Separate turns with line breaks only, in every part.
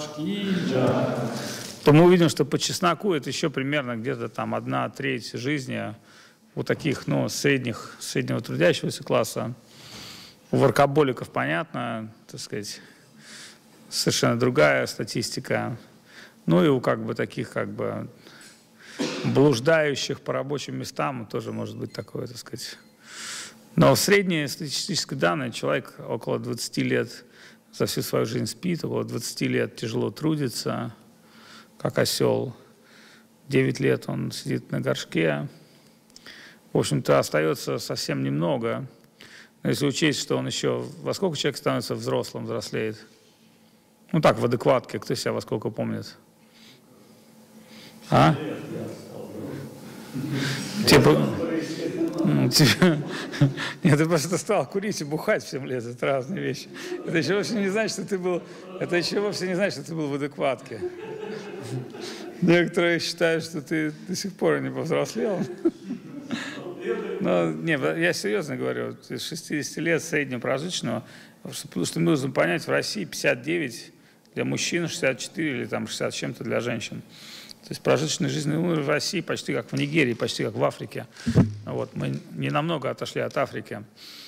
то мы увидим, что по чесноку это еще примерно где-то там 1/3 жизни у таких, ну, среднего трудящегося класса. У воркоболиков, понятно, так сказать, совершенно другая статистика. Ну и у как бы таких как бы блуждающих по рабочим местам тоже может быть такое, так сказать. Но в средней статистической данной человек около 20 лет за всю свою жизнь спит, около 20 лет тяжело трудится, как осел. 9 лет он сидит на горшке. В общем-то, остается совсем немного. Но если учесть, что он еще... Во сколько человек становится взрослым, взрослеет? Ну так, в адекватке. Кто себя во сколько помнит? А? Типа... Нет, ты просто стал курить и бухать в 7 лет. Это разные вещи. Это еще вовсе не значит, что ты был... Это еще вовсе не значит, что ты был в адекватке. Некоторые считают, что ты до сих пор не повзрослел. Но, не, я серьезно говорю, с 60 лет среднепрожиточного, что мы должны понять, в России 59 для мужчин, 64 или там 60 с чем-то для женщин. То есть прожиточный жизненный уровень в России почти как в Нигерии, почти как в Африке. Вот, мы не намного отошли от Африки.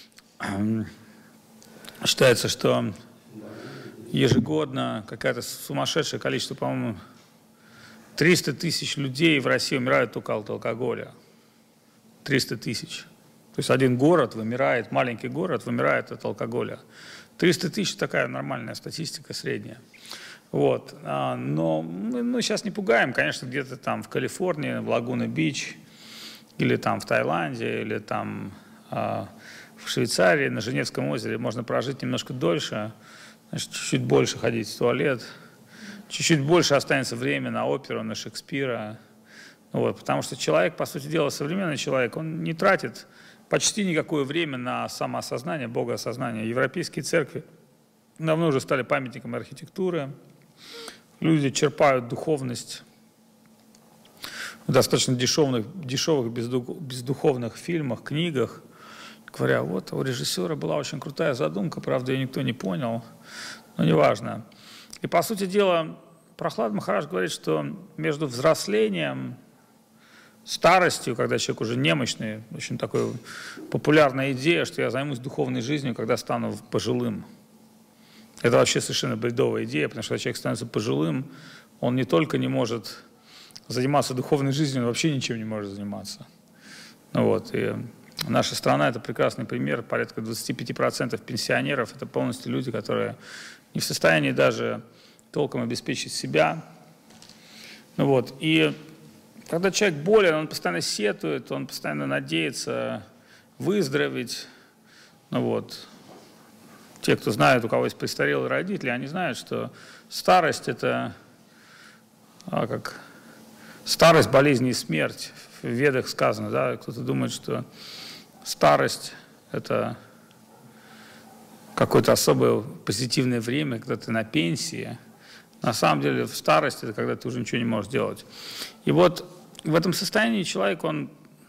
Считается, что ежегодно какое-то сумасшедшее количество, по-моему, 300 тысяч людей в России умирают только от алкоголя. 300 тысяч. То есть один город вымирает, маленький город вымирает от алкоголя. 300 тысяч такая нормальная статистика, средняя. Вот. Но мы сейчас не пугаем, конечно, где-то там в Калифорнии, в Лагуна-Бич, или там в Таиланде, или там в Швейцарии, на Женевском озере можно прожить немножко дольше, значит, чуть-чуть больше ходить в туалет, чуть-чуть больше останется время на оперу, на Шекспира. Вот, потому что человек, по сути дела, современный человек, он не тратит почти никакое время на самоосознание, богоосознание. Европейские церкви давно уже стали памятником архитектуры. Люди черпают духовность в достаточно дешевых бездуховных фильмах, книгах. Говоря, вот у режиссера была очень крутая задумка, правда, ее никто не понял, но неважно. И, по сути дела, Прохлад Махарадж говорит, что между взрослением, старостью, когда человек уже немощный, очень такая популярная идея, что я займусь духовной жизнью, когда стану пожилым. Это вообще совершенно бредовая идея, потому что когда человек становится пожилым, он не только не может заниматься духовной жизнью, он вообще ничем не может заниматься. Вот. И наша страна – это прекрасный пример. Порядка 25% пенсионеров – это полностью люди, которые не в состоянии даже толком обеспечить себя. Вот. И когда человек болен, он постоянно сетует, он постоянно надеется выздороветь. Ну вот. Те, кто знает, у кого есть престарелые родители, они знают, что старость – это как старость, болезнь и смерть. В Ведах сказано, да, кто-то думает, что старость – это какое-то особое позитивное время, когда ты на пенсии. На самом деле в старости – это когда ты уже ничего не можешь делать. И вот в этом состоянии человек, он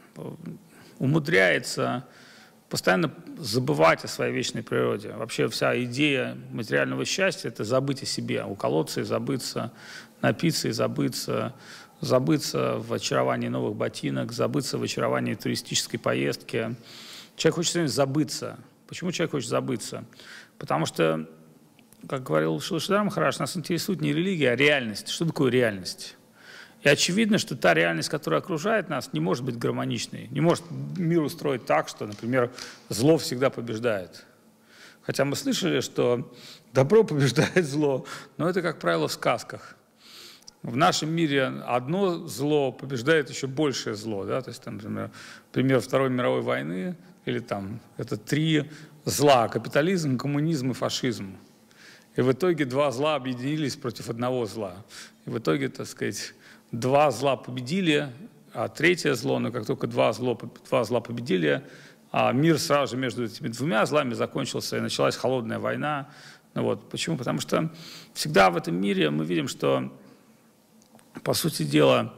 умудряется постоянно забывать о своей вечной природе. Вообще вся идея материального счастья – это забыть о себе, уколоться и забыться, напиться и забыться, забыться в очаровании новых ботинок, забыться в очаровании туристической поездки. Человек хочет все-таки забыться. Почему человек хочет забыться? Потому что, как говорил Шила Махарадж, нас интересует не религия, а реальность. Что такое реальность? И очевидно, что та реальность, которая окружает нас, не может быть гармоничной. Не может мир устроить так, что, например, зло всегда побеждает. Хотя мы слышали, что добро побеждает зло, но это, как правило, в сказках. В нашем мире одно зло побеждает еще большее зло. Да? То есть, там, например, Второй мировой войны, или там это 3 зла – капитализм, коммунизм и фашизм. И в итоге 2 зла объединились против одного зла. И в итоге, так сказать, 2 зла победили, а 3-е зло, но как только 2 зла победили, а мир сразу же между этими 2 злами закончился, и началась холодная война. Ну вот. Почему? Потому что всегда в этом мире мы видим, что, по сути дела,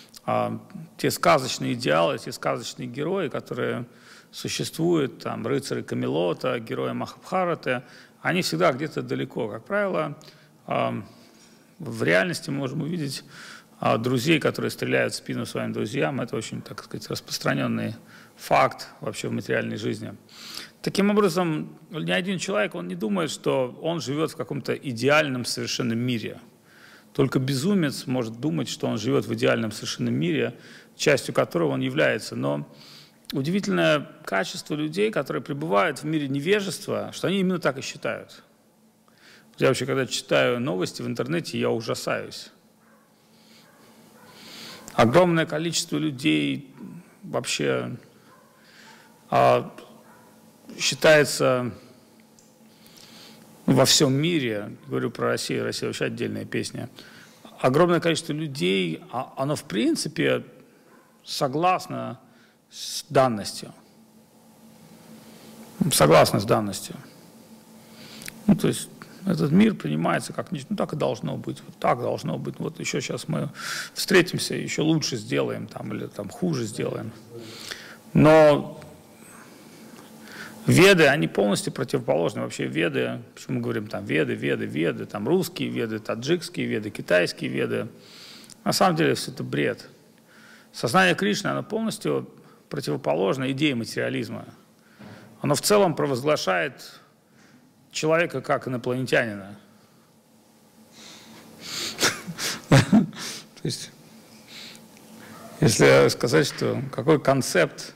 те сказочные идеалы, те сказочные герои, которые существуют, там, рыцари Камелота, герои Махабхараты, они всегда где-то далеко. Как правило, в реальности мы можем увидеть друзей, которые стреляют в спину своим друзьям. Это очень, так сказать, распространенный факт вообще в материальной жизни. Таким образом, ни один человек, он не думает, что он живет в каком-то идеальном совершенном мире. Только безумец может думать, что он живет в идеальном совершенном мире, частью которого он является. Но удивительное качество людей, которые пребывают в мире невежества, что они именно так и считают. Я вообще, когда читаю новости в интернете, я ужасаюсь. Огромное количество людей вообще считается во всем мире, говорю про Россию, Россия вообще отдельная песня, огромное количество людей, оно в принципе согласно с данностью. Согласно с данностью. Ну, то есть этот мир принимается как нечто, ну так и должно быть, вот так должно быть. Вот еще сейчас мы встретимся, еще лучше сделаем там, или там хуже сделаем. Но веды, они полностью противоположны. Вообще веды, почему мы говорим там веды, там русские веды, таджикские веды, китайские веды. На самом деле все это бред. Сознание Кришны, оно полностью противоположно идее материализма. Оно в целом провозглашает человека как инопланетянина. То есть, если сказать, что какой концепт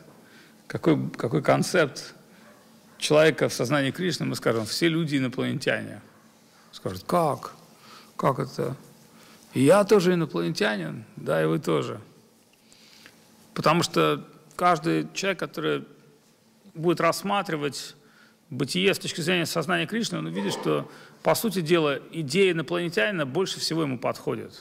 человека в сознании Кришны, мы скажем, все люди инопланетяне. Скажут, как? Как это? И я тоже инопланетянин? Да, и вы тоже. Потому что каждый человек, который будет рассматривать бытие с точки зрения сознания Кришны, он увидит, что, по сути дела, идея инопланетянина больше всего ему подходит.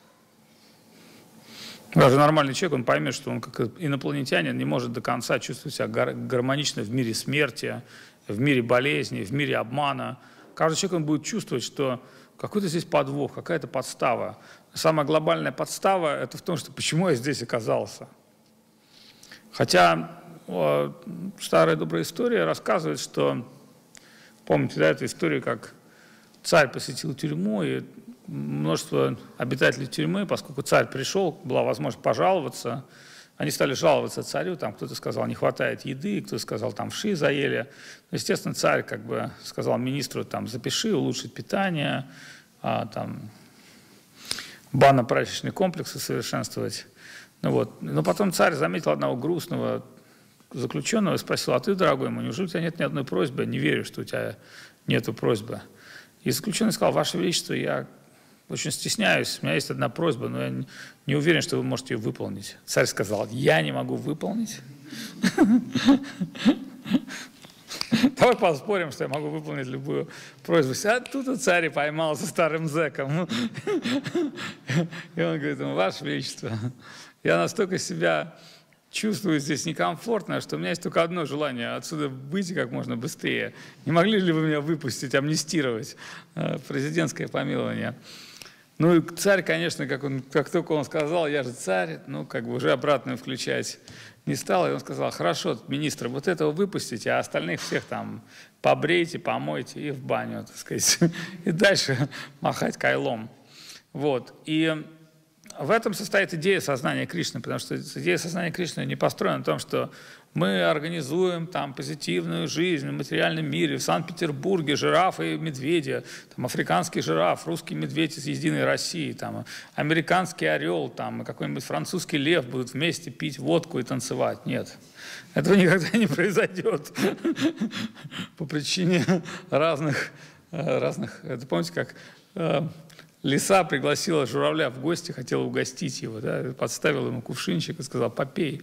Даже нормальный человек, он поймет, что он как инопланетянин не может до конца чувствовать себя гармонично в мире смерти, в мире болезни, в мире обмана. Каждый человек он будет чувствовать, что какой-то здесь подвох, какая-то подстава. Самая глобальная подстава – это в том, что почему я здесь оказался. Хотя старая добрая история рассказывает, что, помните, да, эту историю, как царь посетил тюрьму, и множество обитателей тюрьмы, поскольку царь пришел, была возможность пожаловаться, они стали жаловаться царю, там кто-то сказал, не хватает еды, кто-то сказал, там вши заели. Естественно, царь как бы сказал министру, там, запиши, улучшить питание, там, банно-прачечный комплекс усовершенствовать. Ну, вот. Но потом царь заметил одного грустного заключенного и спросил, а ты, дорогой мой, неужели у тебя нет ни одной просьбы? Не верю, что у тебя нету просьбы. И заключенный сказал, Ваше Величество, я очень стесняюсь, у меня есть одна просьба, но я не уверен, что вы можете ее выполнить. Царь сказал, я не могу выполнить. Давай поспорим, что я могу выполнить любую просьбу. А тут царь поймался старым зэком. И он говорит, Ваше Величество, я настолько себя чувствую здесь некомфортно, что у меня есть только одно желание – отсюда выйти как можно быстрее. Не могли ли вы меня выпустить, амнистировать? Президентское помилование. Ну и царь, конечно, как только он сказал, я же царь, ну как бы уже обратно включать не стал. И он сказал, хорошо, министр, вот этого выпустите, а остальных всех там побрейте, помойте и в баню, так сказать. И дальше махать кайлом. Вот. И в этом состоит идея сознания Кришны, потому что идея сознания Кришны не построена на том, что мы организуем там позитивную жизнь в материальном мире, в Санкт-Петербурге жирафы и медведи, там африканский жираф, русский медведь из Единой России, там американский орел, там какой-нибудь французский лев будут вместе пить водку и танцевать. Нет, этого никогда не произойдет по причине разных. Это помните, как лиса пригласила журавля в гости, хотела угостить его, да, подставила ему кувшинчик и сказала, попей.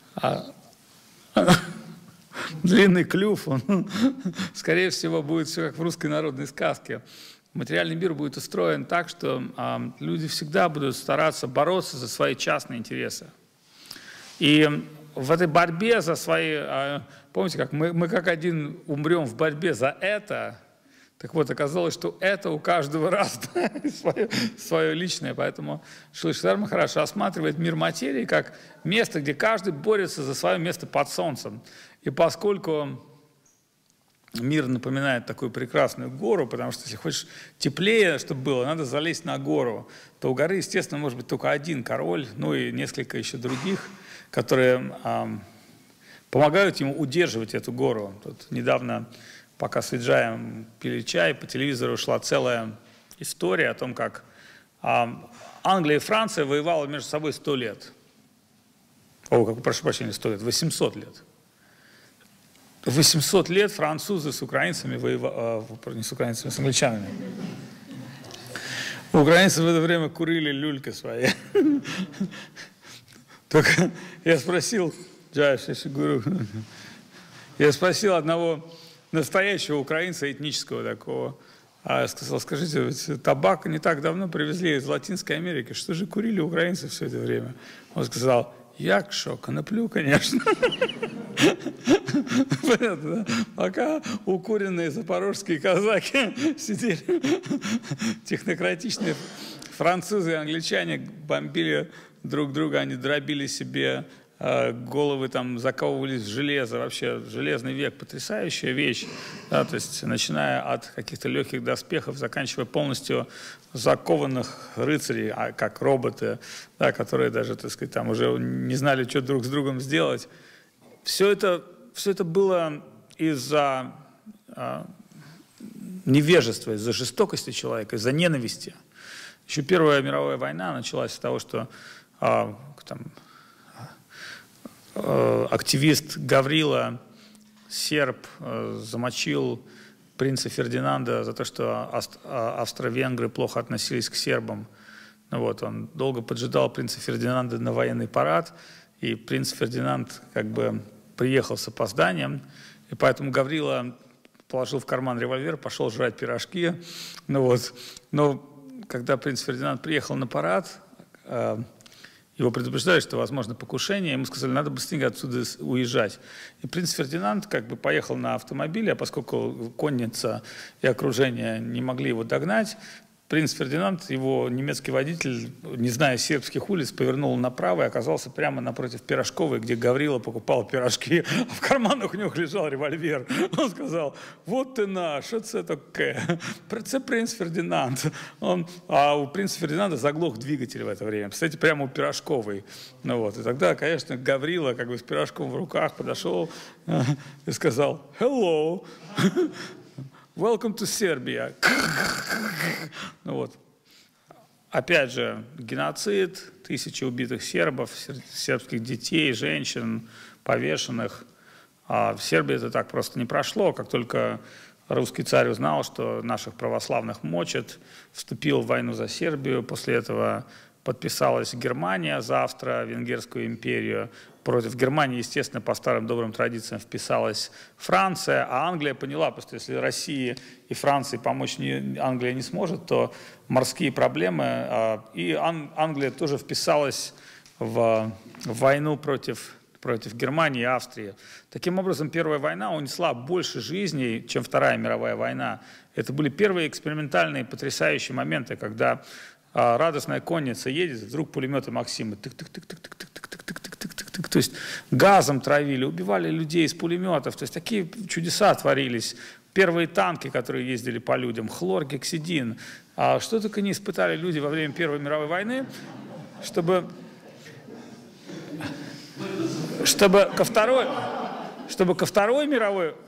Длинный клюв, он, скорее всего, будет все как в русской народной сказке. Материальный мир будет устроен так, что люди всегда будут стараться бороться за свои частные интересы. И в этой борьбе за свои... Помните, как мы как один умрем в борьбе за это. Так вот, оказалось, что это у каждого разное, свое личное. Поэтому Шрила Шридхар Махарадж рассматривает мир материи как место, где каждый борется за свое место под солнцем. И поскольку мир напоминает такую прекрасную гору, потому что если хочешь теплее, чтобы было, надо залезть на гору. То у горы, естественно, может быть только один король, ну и несколько еще других, которые помогают ему удерживать эту гору. Тут недавно, пока с Виджаем пили чай, по телевизору шла целая история о том, как Англия и Франция воевали между собой 100 лет. Прошу прощения, 100 лет, 800 лет. 800 лет французы с украинцами воевали, не с украинцами, с англичанами. Украинцы в это время курили люльки свои. Только я спросил, одного настоящего украинца, этнического такого, я сказал, скажите, ведь табак не так давно привезли из Латинской Америки, что же курили украинцы все это время? Он сказал, як шо, коноплю, конечно. Понятно, да? Пока укуренные запорожские казаки сидели, технократичные французы и англичане бомбили друг друга, они дробили себе головы, там заковывались в железо. Вообще, железный век — потрясающая вещь. Да, то есть, начиная от каких-то легких доспехов, заканчивая полностью закованных рыцарей, как роботы, да, которые даже, так сказать, там уже не знали, что друг с другом сделать. Все это было из-за невежества, из-за жестокости человека, из-за ненависти. Еще Первая мировая война началась с того, что активист Гаврила, серб, замочил принца Фердинанда за то, что австро-венгры плохо относились к сербам. Вот, он долго поджидал принца Фердинанда на военный парад, и принц Фердинанд как бы приехал с опозданием, и поэтому Гаврила положил в карман револьвер, пошел жрать пирожки. Но когда принц Фердинанд приехал на парад, его предупреждали, что возможно покушение, ему сказали, надо быстренько отсюда уезжать. И принц Фердинанд как бы поехал на автомобиле, а поскольку конница и окружение не могли его догнать, принц Фердинанд, его немецкий водитель, не зная сербских улиц, повернул направо и оказался прямо напротив Пирожковой, где Гаврила покупал пирожки, а в карманах у него лежал револьвер. Он сказал, вот ты наш, что это такое? Это принц Фердинанд. А у принца Фердинанда заглох двигатель в это время. Кстати, прямо у Пирожковой. И тогда, конечно, Гаврила как бы с пирожком в руках подошел и сказал, hello. Welcome to Serbia. Опять же, геноцид, 1000 убитых сербов, сербских детей, женщин, повешенных. А в Сербии это так просто не прошло. Как только русский царь узнал, что наших православных мочат, вступил в войну за Сербию. После этого подписалась Германия за Австро-Венгерскую империю. Против Германии, естественно, по старым добрым традициям вписалась Франция, а Англия поняла, потому что если России и Франции помочь Англия не сможет, то морские проблемы, и Англия тоже вписалась в войну против Германии и Австрии. Таким образом, Первая война унесла больше жизней, чем Вторая мировая война. Это были первые экспериментальные потрясающие моменты, когда радостная конница едет, вдруг пулеметы Максима, тык-тык-тык-тык-тык-тык-тык-тык-тык. То есть газом травили, убивали людей из пулеметов. То есть такие чудеса творились. Первые танки, которые ездили по людям, хлоргексидин. Что только не испытали люди во время Первой мировой войны, чтобы ко Второй мировой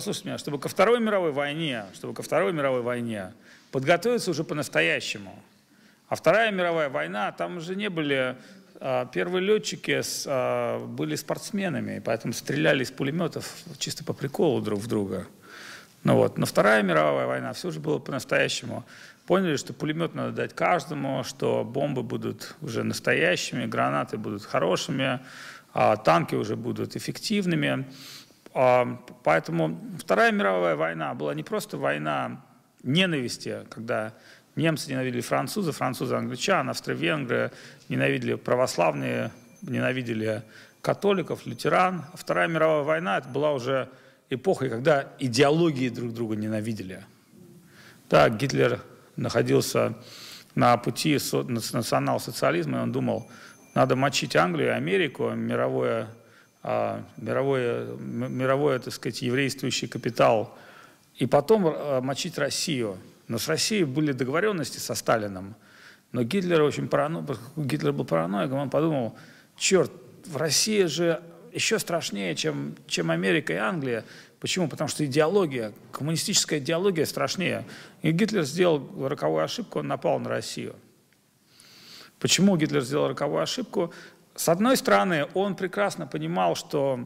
войне подготовиться уже по-настоящему. А Вторая мировая война, там уже не были... Первые летчики были спортсменами, поэтому стреляли из пулеметов чисто по приколу друг в друга. Но Вторая мировая война все же было по-настоящему. Поняли, что пулемет надо дать каждому, что бомбы будут уже настоящими, гранаты будут хорошими, танки уже будут эффективными. Поэтому Вторая мировая война была не просто война ненависти, когда немцы ненавидели французов, французы англичан, австро-венгры ненавидели православные, ненавидели католиков, лютеран. А Вторая мировая война — это была уже эпохой, когда идеологии друг друга ненавидели. Да, Гитлер находился на пути национал-социализма, и он думал, надо мочить Англию, Америку, мировой, так сказать, еврействующий капитал и потом мочить Россию. Но с Россией были договоренности со Сталином. Но Гитлер Гитлер был параноиком, он подумал, черт, в России же еще страшнее, чем Америка и Англия. Почему? Потому что идеология, коммунистическая идеология страшнее. И Гитлер сделал роковую ошибку, он напал на Россию. Почему Гитлер сделал роковую ошибку? С одной стороны, он прекрасно понимал, что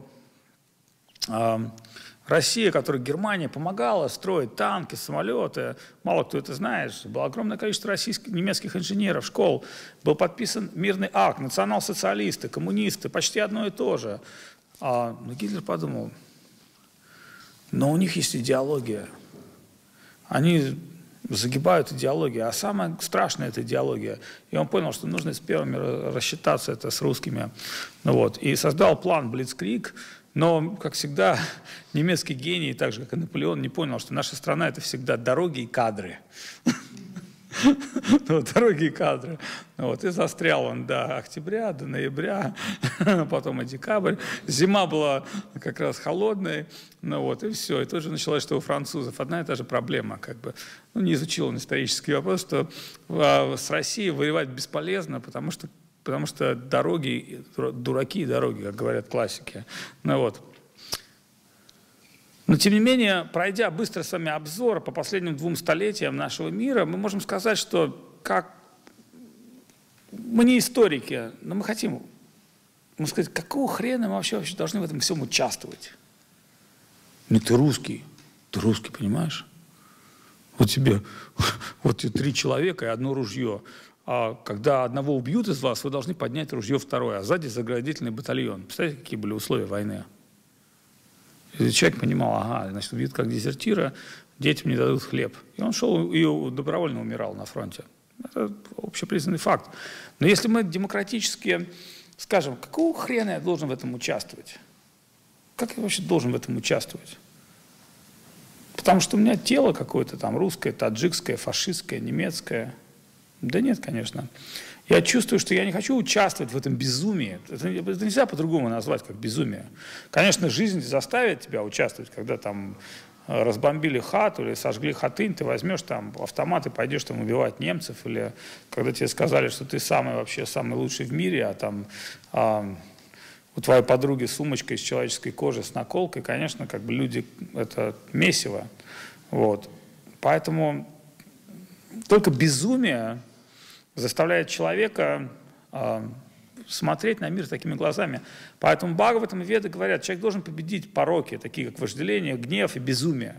Россия, которой Германия помогала строить танки, самолеты, мало кто это знает, было огромное количество немецких инженеров, школ, был подписан мирный акт, национал-социалисты, коммунисты, почти одно и то же. Но Гитлер подумал, но у них есть идеология, они загибают идеологию, а самое страшное – это идеология. И он понял, что нужно с первыми рассчитаться это с русскими. И создал план «Блицкриг», но, как всегда, немецкий гений, так же, как и Наполеон, не понял, что наша страна – это всегда дороги и кадры. Дороги и кадры. И застрял он до октября, до ноября, потом и декабрь. Зима была как раз холодной, и все. И тут же началось, что у французов одна и та же проблема. Не изучил он исторический вопрос, что с Россией воевать бесполезно, потому что дороги, дураки и дороги, как говорят классики. Но, тем не менее, пройдя быстро с вами обзор по последним 2 столетиям нашего мира, мы можем сказать, что мы не историки, но мы хотим сказать, какого хрена мы вообще должны в этом всем участвовать? Ты русский, понимаешь? Вот тебе 3 человека и 1 ружье. А когда одного убьют из вас, вы должны поднять ружье второе, а сзади заградительный батальон. Представляете, какие были условия войны? И человек понимал, значит, убьют как дезертира, детям не дадут хлеб. И он шел и добровольно умирал на фронте. Это общепризнанный факт. Но если мы демократически скажем, какого хрена я должен в этом участвовать? Как я вообще должен в этом участвовать? Потому что у меня тело какое-то там русское, таджикское, фашистское, немецкое. Да нет, конечно. Я чувствую, что я не хочу участвовать в этом безумии. Это нельзя по-другому назвать, как безумие. Конечно, жизнь заставит тебя участвовать, когда там разбомбили хату или сожгли хатынь, ты возьмешь там автомат и пойдешь там убивать немцев, или когда тебе сказали, что ты самый лучший в мире, а там у твоей подруги сумочка из человеческой кожи с наколкой, конечно, как бы люди, это месиво. Поэтому только безумие заставляет человека смотреть на мир такими глазами. Поэтому Бхагаватам и Веды говорят, человек должен победить пороки, такие как вожделение, гнев и безумие.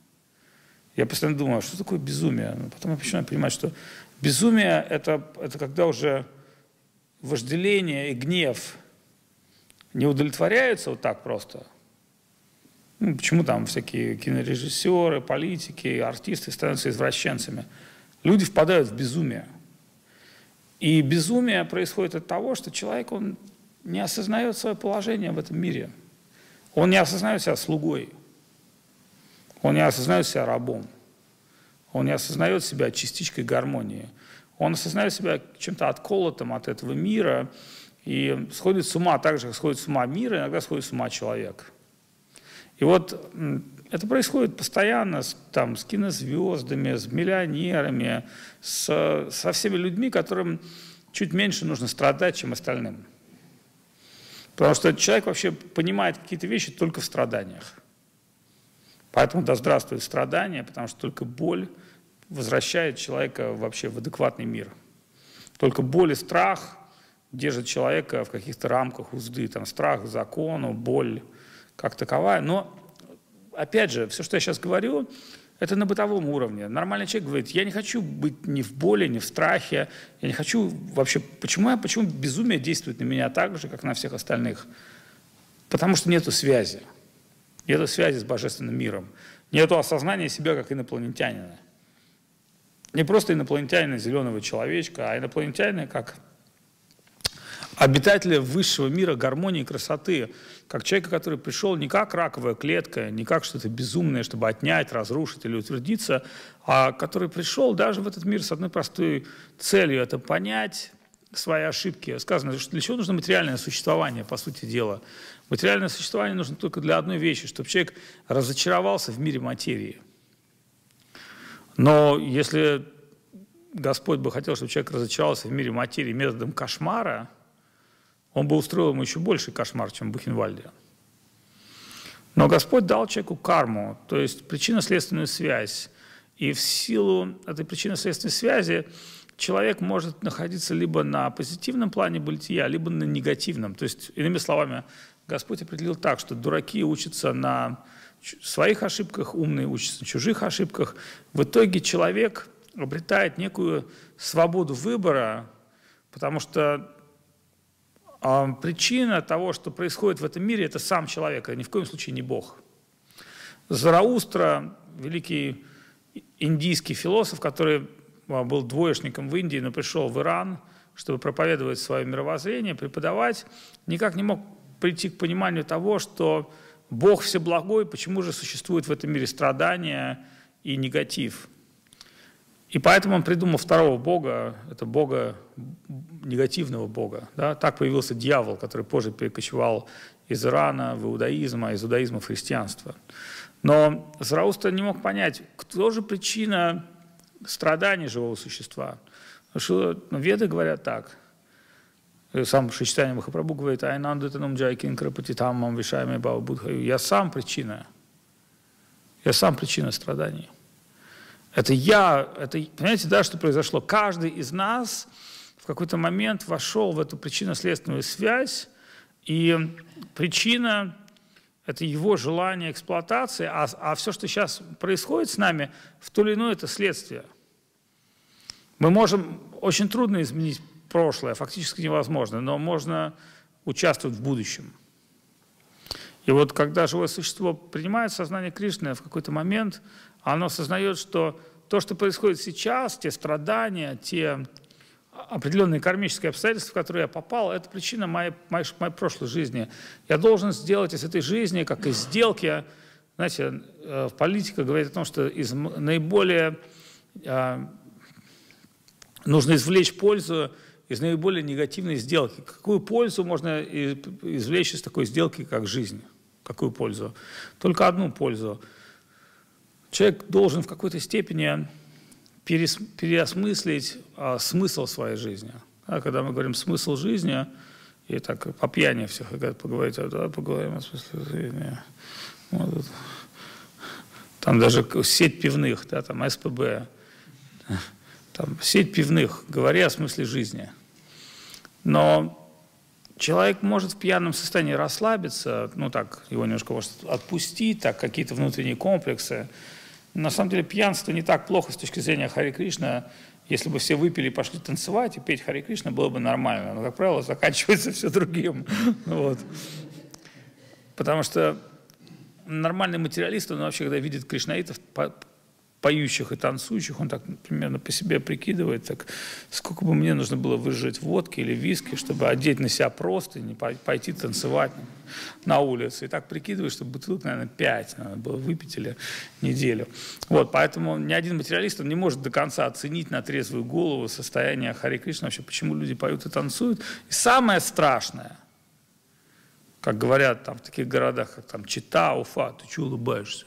Я постоянно думаю, что такое безумие? Но потом я начинаю понимать, что безумие – это когда уже вожделение и гнев не удовлетворяются вот так просто. Почему там всякие кинорежиссеры, политики, артисты становятся извращенцами? Люди впадают в безумие. И безумие происходит от того, что человек, он не осознает свое положение в этом мире. Он не осознает себя слугой. Он не осознает себя рабом. Он не осознает себя частичкой гармонии. Он осознает себя чем-то отколотым от этого мира и сходит с ума так же, как сходит с ума мир, иногда сходит с ума человек. И вот это происходит постоянно с кинозвездами, с миллионерами, со всеми людьми, которым чуть меньше нужно страдать, чем остальным. Потому что человек вообще понимает какие-то вещи только в страданиях. Поэтому да здравствует страдание, потому что только боль возвращает человека вообще в адекватный мир. Только боль и страх держат человека в каких-то рамках узды. Там страх к закону, боль как таковая. Но, опять же, все, что я сейчас говорю, это на бытовом уровне. Нормальный человек говорит, я не хочу быть ни в боли, ни в страхе. Я не хочу вообще... Почему безумие действует на меня так же, как на всех остальных? Потому что нету связи. Нету связи с божественным миром. Нету осознания себя как инопланетянина. Не просто инопланетянина зеленого человечка, а инопланетянина как обитателя высшего мира гармонии и красоты, как человека, который пришел не как раковая клетка, не как что-то безумное, чтобы отнять, разрушить или утвердиться, а который пришел даже в этот мир с одной простой целью – это понять свои ошибки. Сказано, что для чего нужно материальное существование, по сути дела. Материальное существование нужно только для одной вещи, чтобы человек разочаровался в мире материи. Но если Господь бы хотел, чтобы человек разочаровался в мире материи методом кошмара, он бы устроил ему еще больше кошмар, чем в Бухенвальде. Но Господь дал человеку карму, то есть причинно-следственную связь. И в силу этой причинно-следственной связи человек может находиться либо на позитивном плане бытия, либо на негативном. То есть, иными словами, Господь определил так, что дураки учатся на своих ошибках, умные учатся на чужих ошибках. В итоге человек обретает некую свободу выбора, потому что причина того, что происходит в этом мире, это сам человек, а ни в коем случае не Бог. Зараустра, великий индийский философ, который был двоечником в Индии, но пришел в Иран, чтобы проповедовать свое мировоззрение, преподавать, никак не мог прийти к пониманию того, что Бог всеблагой, почему же существует в этом мире страдания и негатив. И поэтому он придумал второго бога, это бога, негативного бога. Да? Так появился дьявол, который позже перекочевал из Ирана в иудаизм, а из иудаизма в христианство. Но Зараустра не мог понять, кто же причина страданий живого существа. Потому что Веды говорят так. Сам Шичтанья Махапрабху говорит: я сам причина. Я сам причина страданий. Понимаете, да, что произошло? Каждый из нас в какой-то момент вошел в эту причинно-следственную связь, и причина – это его желание эксплуатации, а все, что сейчас происходит с нами, в то или иное это следствие. Мы можем, очень трудно изменить прошлое, фактически невозможно, но можно участвовать в будущем. И вот когда живое существо принимает сознание Кришны, в какой-то момент оно осознает, что то, что происходит сейчас, те страдания, те определенные кармические обстоятельства, в которые я попал, это причина моей прошлой жизни. Я должен сделать из этой жизни, как из сделки, знаете, политика говорит о том, что из наиболее нужно извлечь пользу из наиболее негативной сделки. Какую пользу можно извлечь из такой сделки, как жизнь? Какую пользу? Только одну пользу. Человек должен в какой-то степени переосмыслить смысл своей жизни. Да, когда мы говорим «смысл жизни», и так по пьяни всех поговорить, давай поговорим о смысле жизни. Вот. Там даже сеть пивных, да, там СПБ, там сеть пивных, говори о смысле жизни. Но человек может в пьяном состоянии расслабиться, ну так, его немножко может отпустить, так, какие-то внутренние комплексы. На самом деле пьянство не так плохо с точки зрения Харе Кришна. Если бы все выпили и пошли танцевать и петь Харе Кришна, было бы нормально. Но, как правило, заканчивается все другим. Вот. Потому что нормальный материалист, он вообще, когда видит кришнаитов, поющих и танцующих, он так примерно по себе прикидывает, так, сколько бы мне нужно было выжать водки или виски, чтобы одеть на себя простыни, пойти танцевать на улице. И так прикидывает, что бутылок, наверное, 5 надо было выпить или неделю. Вот, поэтому ни один материалист он не может до конца оценить на трезвую голову состояние Харе Кришны, вообще, почему люди поют и танцуют. И самое страшное, как говорят там, в таких городах, как там Чита, Уфа, ты чего улыбаешься?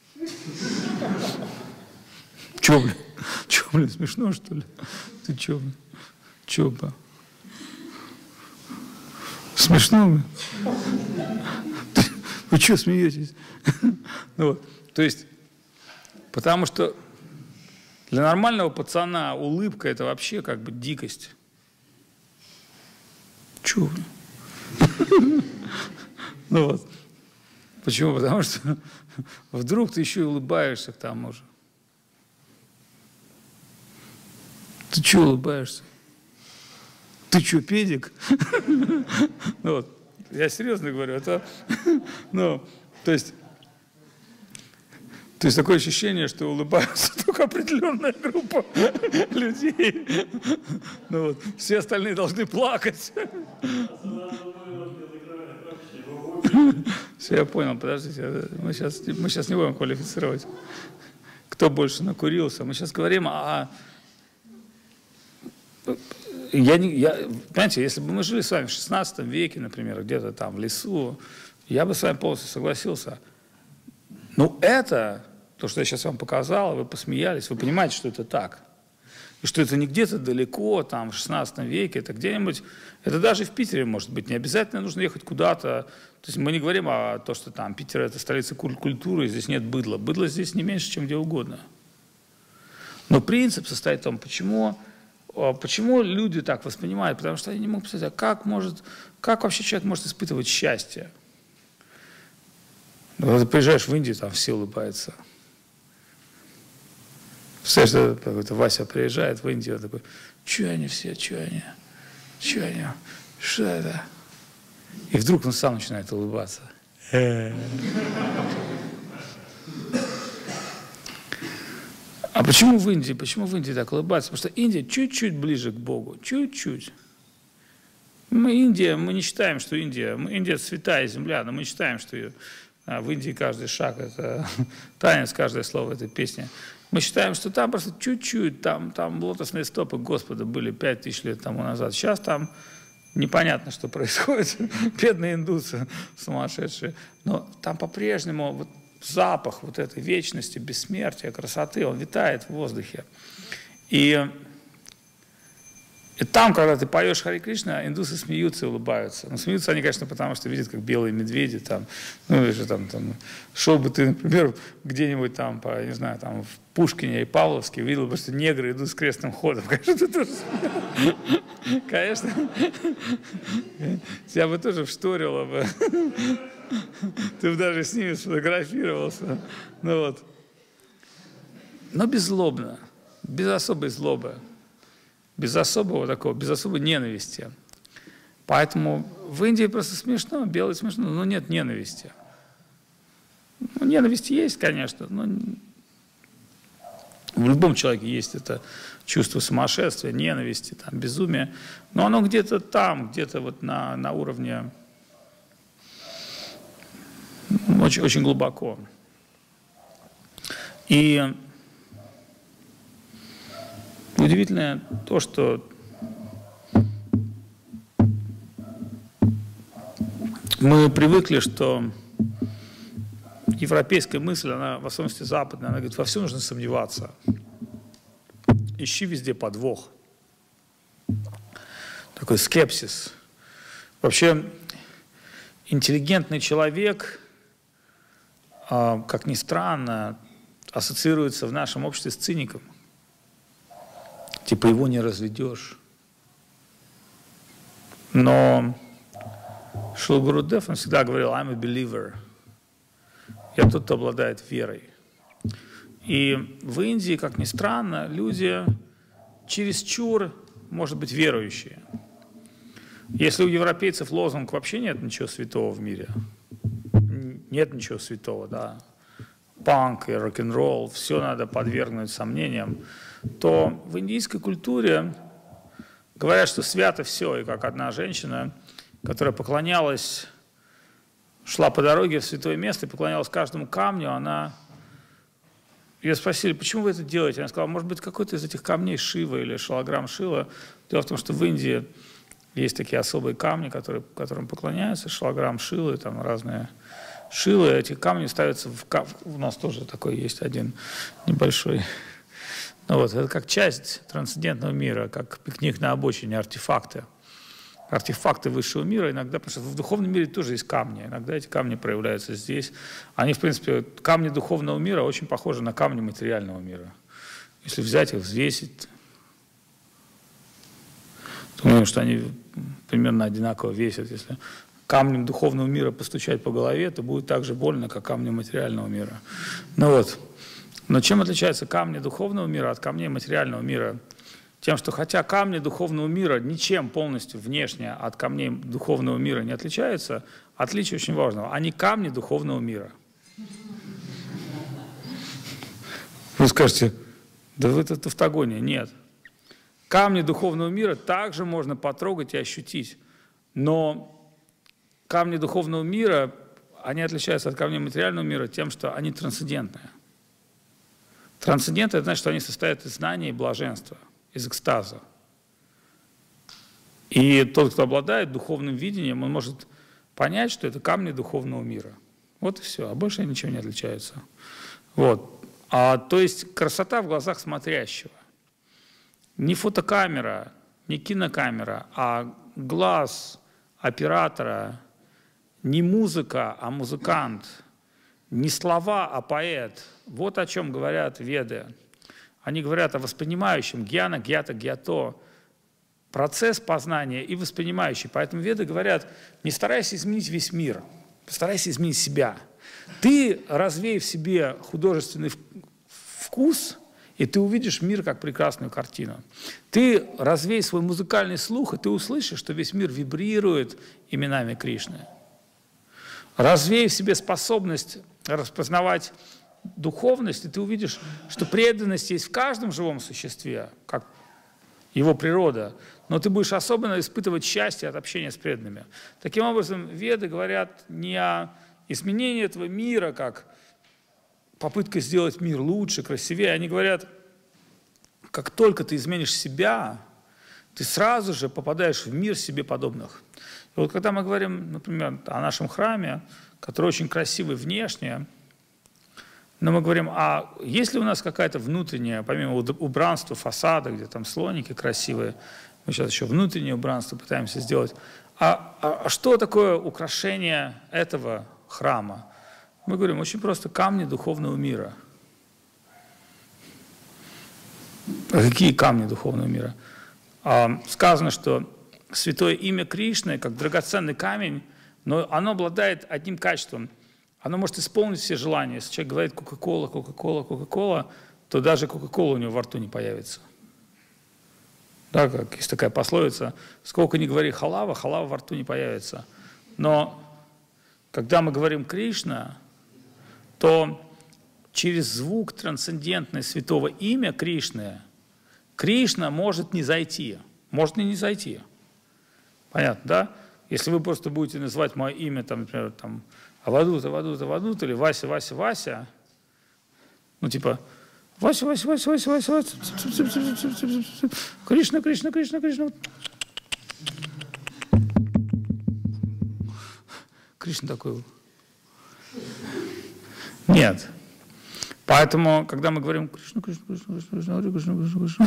Чё, блин, смешно, что ли? Ты чё, блин? Чё, ба? Смешно, блин? Вы чё смеетесь? Ну, вот. То есть, потому что для нормального пацана улыбка – это вообще как бы дикость. Чё, блин? Ну вот. Почему? Потому что вдруг ты еще и улыбаешься к тому же. Ты чего улыбаешься? Ты что, педик? Ну, вот. Я серьезно говорю. Это, ну, то есть такое ощущение, что улыбаются только определенная группа людей. Ну, вот. Все остальные должны плакать. Все, я понял, подождите. Мы сейчас не будем квалифицировать, кто больше накурился. Мы сейчас говорим о... Понимаете, если бы мы жили с вами в 16 веке, например, где-то там в лесу, я бы с вами полностью согласился. Ну, это то, что я сейчас вам показал, вы посмеялись, вы понимаете, что это так. И что это не где-то далеко, там, в 16 веке, это где-нибудь, это даже в Питере может быть, не обязательно нужно ехать куда-то. То есть мы не говорим о том, что там Питер – это столица культуры, здесь нет быдла. Быдла здесь не меньше, чем где угодно. Но принцип состоит в том, почему люди так воспринимают, потому что они не могут представить, как вообще человек может испытывать счастье. Когда ты приезжаешь в Индию, там все улыбаются. Представляешь, какой-то Вася приезжает в Индию, он такой, что они все, что они, что это? И вдруг он сам начинает улыбаться. А почему в Индии так улыбаться? Потому что Индия чуть-чуть ближе к Богу, чуть-чуть. Мы не считаем, что Индия святая земля, но мы считаем, что в Индии каждый шаг – это танец, каждое слово – это песня. Мы считаем, что там просто чуть-чуть, там лотосные стопы Господа были 5000 лет тому назад. Сейчас там непонятно, что происходит. Бедные индусы сумасшедшие. Но там по-прежнему вот запах вот этой вечности, бессмертия, красоты, он витает в воздухе. И там, когда ты поешь Харе Кришна, индусы смеются и улыбаются. Но смеются они, конечно, потому что видят, как белые медведи там, шел бы ты, например, где-нибудь там, не знаю, там в Пушкине и Павловске, видел бы, что негры идут с крестным ходом. Конечно, ты тоже конечно. Тебя бы тоже вшторило бы. Ты бы даже с ними сфотографировался. Но беззлобно, без особой злобы. Без особой ненависти. Поэтому в Индии просто смешно, белый смешно, но нет ненависти. Ненависть есть, конечно, но в любом человеке есть это чувство сумасшествия, ненависти, там, безумия, но оно где-то там, где-то вот на уровне очень, очень глубоко. И удивительное то, что мы привыкли, что европейская мысль, она, в особенности западная, она говорит, во всем нужно сомневаться. Ищи везде подвох. Такой скепсис. Вообще, интеллигентный человек, как ни странно, ассоциируется в нашем обществе с циником. Типа его не разведешь. Но Шрила Гурудев, он всегда говорил, I'm a believer. Я тот, кто обладает верой. И в Индии, как ни странно, люди чересчур, может быть, верующие. Если у европейцев лозунг «вообще нет ничего святого в мире», нет ничего святого, да, панк и рок-н-ролл, все надо подвергнуть сомнениям, то в индийской культуре говорят, что свято все, и как одна женщина, которая поклонялась, шла по дороге в святое место и поклонялась каждому камню, ее спросили, почему вы это делаете? Она сказала, может быть, какой-то из этих камней Шива или шалаграм Шива. Дело в том, что в Индии есть такие особые камни, которым поклоняются, шалаграм Шилы, там разные Шилы. Эти камни ставятся у нас тоже такой есть один небольшой. Это как часть трансцендентного мира, как пикник на обочине, артефакты. Артефакты высшего мира иногда, потому что в духовном мире тоже есть камни. Иногда эти камни проявляются здесь. Они, в принципе, камни духовного мира очень похожи на камни материального мира. Если взять их, взвесить, думаю, что они примерно одинаково весят. Если камнем духовного мира постучать по голове, то будет так же больно, как камнем материального мира. Но чем отличаются камни духовного мира от камней материального мира? Тем, что хотя камни духовного мира ничем полностью внешне от камней духовного мира не отличаются, отличие очень важного. Они камни духовного мира. Вы скажете, да это тавтология. Нет. Камни духовного мира также можно потрогать и ощутить. Но камни духовного мира, они отличаются от камней материального мира тем, что они трансцендентные. Трансцендент – это значит, что они состоят из знания и блаженства, из экстаза. И тот, кто обладает духовным видением, он может понять, что это камни духовного мира. Вот и все, а больше ничего не отличается. То есть красота в глазах смотрящего. Не фотокамера, не кинокамера, а глаз оператора, не музыка, а музыкант, не слова, а поэт. Вот о чем говорят веды. Они говорят о воспринимающем, гьяна, гьята, гьято, процесс познания и воспринимающий. Поэтому веды говорят, не старайся изменить весь мир, постарайся изменить себя. Ты развей в себе художественный вкус, и ты увидишь мир как прекрасную картину. Ты развей свой музыкальный слух, и ты услышишь, что весь мир вибрирует именами Кришны. Развей в себе способность распознавать духовность, и ты увидишь, что преданность есть в каждом живом существе, как его природа, но ты будешь особенно испытывать счастье от общения с преданными. Таким образом, веды говорят не о изменении этого мира, как попытка сделать мир лучше, красивее. Они говорят, как только ты изменишь себя, ты сразу же попадаешь в мир себе подобных. И вот когда мы говорим, например, о нашем храме, который очень красивый внешне, но мы говорим, а есть ли у нас какая-то внутренняя, помимо убранства фасада, где там слоники красивые, мы сейчас еще внутреннее убранство пытаемся сделать, а что такое украшение этого храма? Мы говорим, очень просто, камни духовного мира. А какие камни духовного мира? Сказано, что святое имя Кришны, как драгоценный камень, но оно обладает одним качеством. Оно может исполнить все желания. Если человек говорит Кока-кола, Кока-кола, Кока-кола, то даже Кока-кола у него во рту не появится. Да, как есть такая пословица, сколько ни говори халава, халава во рту не появится. Но когда мы говорим Кришна, то через звук трансцендентное святого имя Кришны, Кришна может не зайти. Может и не зайти. Понятно, да? Если вы просто будете называть мое имя, там, например, там, Авадут, Авадут, Авадут, или Вася, Вася, Вася, ну типа Вася, Вася, Вася, Вася, Вася, Вася, Кришна, Кришна, Кришна, Кришна. Кришна такой. Нет. Поэтому, когда мы говорим Кришна, Кришна, Кришна, Кришна, Кришна, Кришна, Кришна,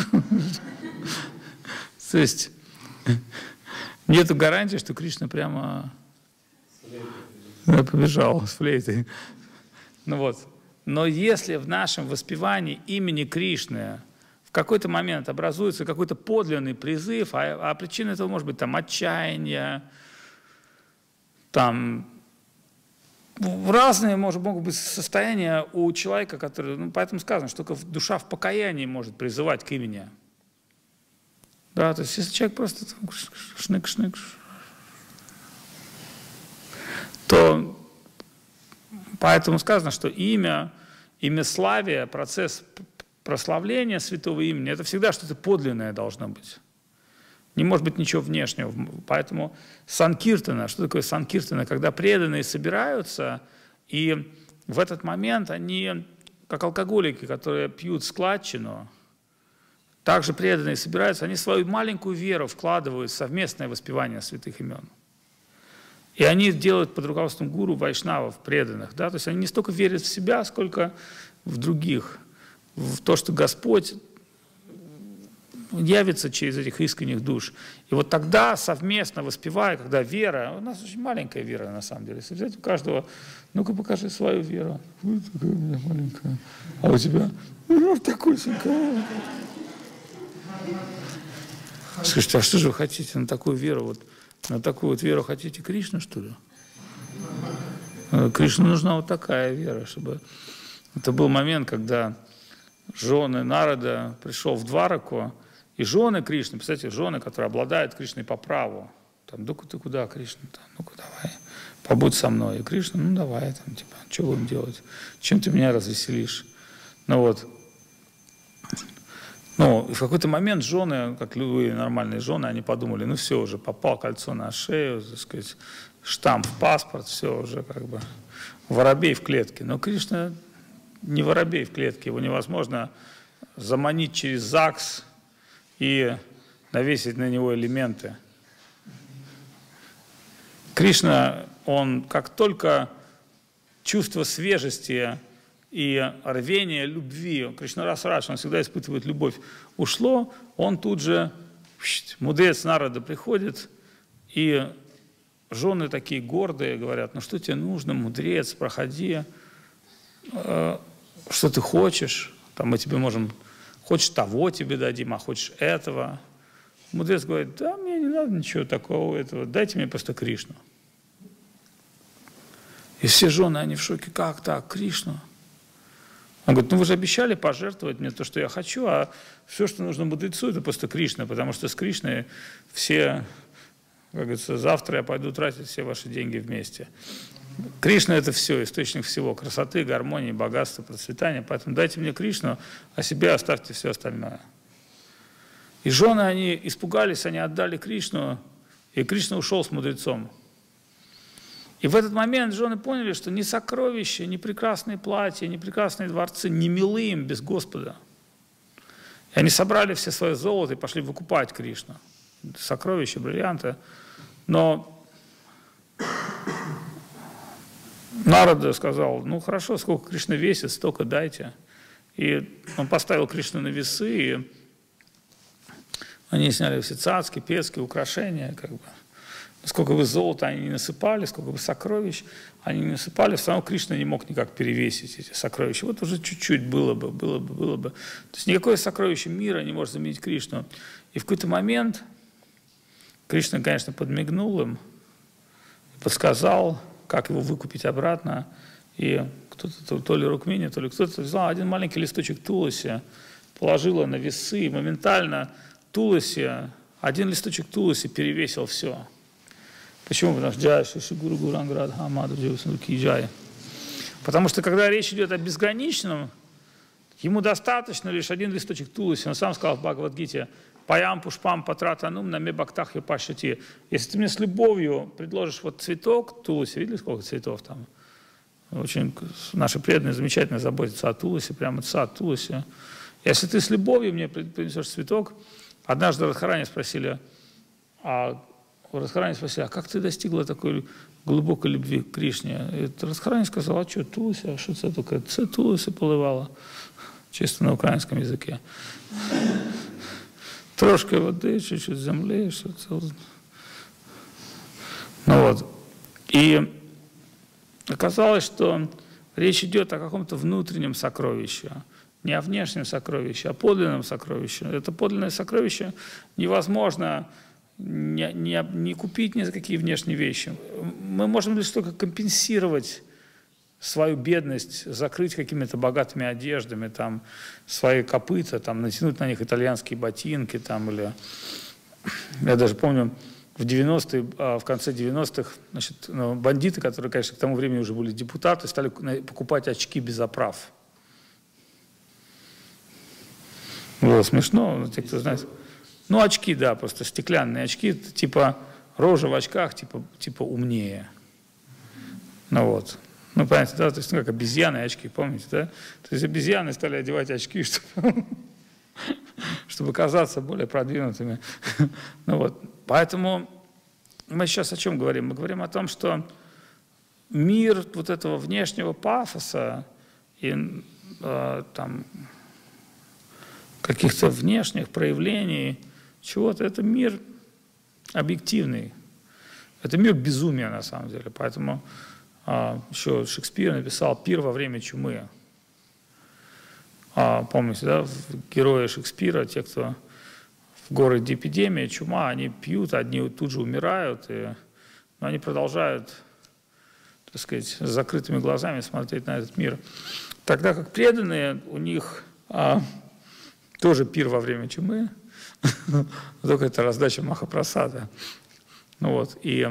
то есть нету гарантии, что Кришна прямо побежал с флейтой. Ну вот. Но если в нашем воспевании имени Кришны в какой-то момент образуется какой-то подлинный призыв, а причина этого может быть там отчаяние, там разные могут быть состояния у человека, который, ну, поэтому сказано, что только душа в покаянии может призывать к имени. Да, то есть если человек просто шнык-шнык, то поэтому сказано, что имя славия, процесс прославления святого имени, это всегда что-то подлинное должно быть. Не может быть ничего внешнего. Поэтому санкиртана, что такое санкиртана? Когда преданные собираются, и в этот момент они, как алкоголики, которые пьют складчину, также преданные собираются, они свою маленькую веру вкладывают в совместное воспевание святых имен. И они делают под руководством гуру, вайшнавов, преданных. Да? То есть они не столько верят в себя, сколько в других, в то, что Господь явится через этих искренних душ. И вот тогда совместно воспевая, когда вера, у нас очень маленькая вера на самом деле, если взять у каждого, ну-ка покажи свою веру. Ой, такая у меня маленькая. А у тебя? Ну, такой синка. Скажите, а что же вы хотите на такую веру? Вот, на такую вот веру хотите Кришну, что ли? Кришне нужна вот такая вера, чтобы... Это был момент, когда жены Нарада пришел в Двараку, и жены Кришны, представляете, жены, которые обладают Кришной по праву. Там, ну-ка ты куда, Кришна? Ну-ка давай, побудь со мной. И Кришна, ну давай, там, типа, что будем делать? Чем ты меня развеселишь? Ну вот. Ну, и в какой-то момент жены, как любые нормальные жены, они подумали, ну все, уже попал кольцо на шею, так сказать, штамп в паспорт, все уже как бы воробей в клетке. Но Кришна не воробей в клетке, его невозможно заманить через ЗАГС и навесить на него элементы. Кришна, он как только чувство свежести и рвение любви, Кришнараса Радж, он всегда испытывает любовь, ушло, он тут же, мудрец Нарада приходит, и жены такие гордые говорят, ну что тебе нужно, мудрец, проходи, что ты хочешь, там мы тебе можем, хочешь того тебе дадим, а хочешь этого. Мудрец говорит, да, мне не надо ничего такого, этого, дайте мне просто Кришну. И все жены, они в шоке, как так, Кришну? Он говорит, ну вы же обещали пожертвовать мне то, что я хочу, а все, что нужно мудрецу, это просто Кришна, потому что с Кришной все, как говорится, завтра я пойду тратить все ваши деньги вместе. Кришна – это все, источник всего, красоты, гармонии, богатства, процветания, поэтому дайте мне Кришну, а себе оставьте все остальное. И жены, они испугались, они отдали Кришну, и Кришна ушел с мудрецом. И в этот момент жены поняли, что ни сокровища, ни прекрасные платья, ни прекрасные дворцы не милы им без Господа. И они собрали все свое золото и пошли выкупать Кришну. Сокровища, бриллианты. Но Нарада сказал, ну хорошо, сколько Кришна весит, столько дайте. И он поставил Кришну на весы, и они сняли все цацки, пески, украшения, как бы. Сколько бы золота они не насыпали, сколько бы сокровищ они не насыпали, все равно Кришна не мог никак перевесить эти сокровища. Вот уже чуть-чуть было бы. То есть никакое сокровище мира не может заменить Кришну. И в какой-то момент Кришна, конечно, подмигнул им, подсказал, как его выкупить обратно. И кто-то, то ли Рукмини, то ли кто-то взял один маленький листочек туласи, положила на весы, и моментально туласи, один листочек туласи перевесил все. Почему? Потому что когда речь идет о безграничном, ему достаточно лишь один листочек туласи. Он сам сказал в Бхагавад-гите, «Паям пушпам патратанум наме бхактах япашати». Если ты мне с любовью предложишь вот цветок туласи, видели, сколько цветов там? Очень наши преданные замечательно заботятся о туласи, прямо сад туласи. Если ты с любовью мне принесешь цветок, однажды Радхарани спросили, а как ты достигла такой глубокой любви к Кришне? И Радхарани сказал, а что, туласи, а что это такое? Це туласи поливала, чисто на украинском языке. Трошки воды, чуть-чуть земли, что-то. Ну вот. И оказалось, что речь идет о каком-то внутреннем сокровище, не о внешнем сокровище, а подлинном сокровище. Это подлинное сокровище невозможно не купить ни за какие внешние вещи. Мы можем лишь только компенсировать свою бедность, закрыть какими-то богатыми одеждами, там, свои копыта, там, натянуть на них итальянские ботинки. Там, или... Я даже помню, в 90-е, в конце 90-х, значит, бандиты, которые, конечно, к тому времени уже были депутаты, стали покупать очки без оправ. Было смешно, те, кто знает. Ну, очки, да, просто стеклянные очки, типа рожа в очках, типа умнее. Ну вот. Ну, понимаете, да, то есть, ну, как обезьяны очки, помните, да? То есть обезьяны стали одевать очки, чтобы казаться более продвинутыми. Ну вот. Поэтому мы сейчас о чем говорим? Мы говорим о том, что мир вот этого внешнего пафоса и там каких-то внешних проявлений чего-то, это мир объективный. Это мир безумия, на самом деле. Поэтому еще Шекспир написал «Пир во время чумы». Помните, да, герои Шекспира, те, кто в городе эпидемия, чума, они пьют, одни тут же умирают, но они продолжают, так сказать, с закрытыми глазами смотреть на этот мир. Тогда как преданные, у них тоже пир во время чумы, только это раздача Махапрасада. Ну вот. И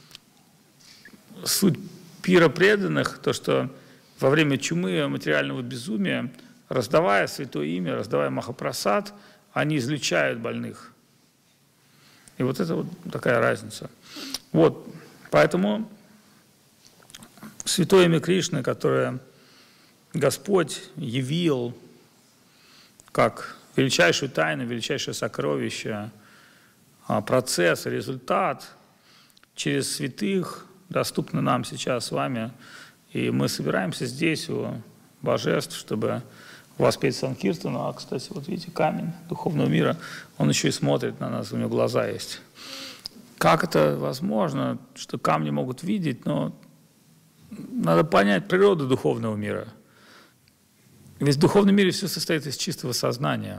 суть пира преданных, то, что во время чумы материального безумия, раздавая святое имя, раздавая Махапрасад, они излечают больных. И вот это вот такая разница. Вот. Поэтому святое имя Кришны, которое Господь явил как величайшую тайну, величайшее сокровище, процесс, результат через святых доступно нам сейчас с вами. И мы собираемся здесь, у божеств, чтобы воспеть Санкиртану. А, кстати, вот видите, камень духовного мира, он еще и смотрит на нас, у него глаза есть. Как это возможно, что камни могут видеть, но надо понять природу духовного мира. Ведь в духовном мире все состоит из чистого сознания.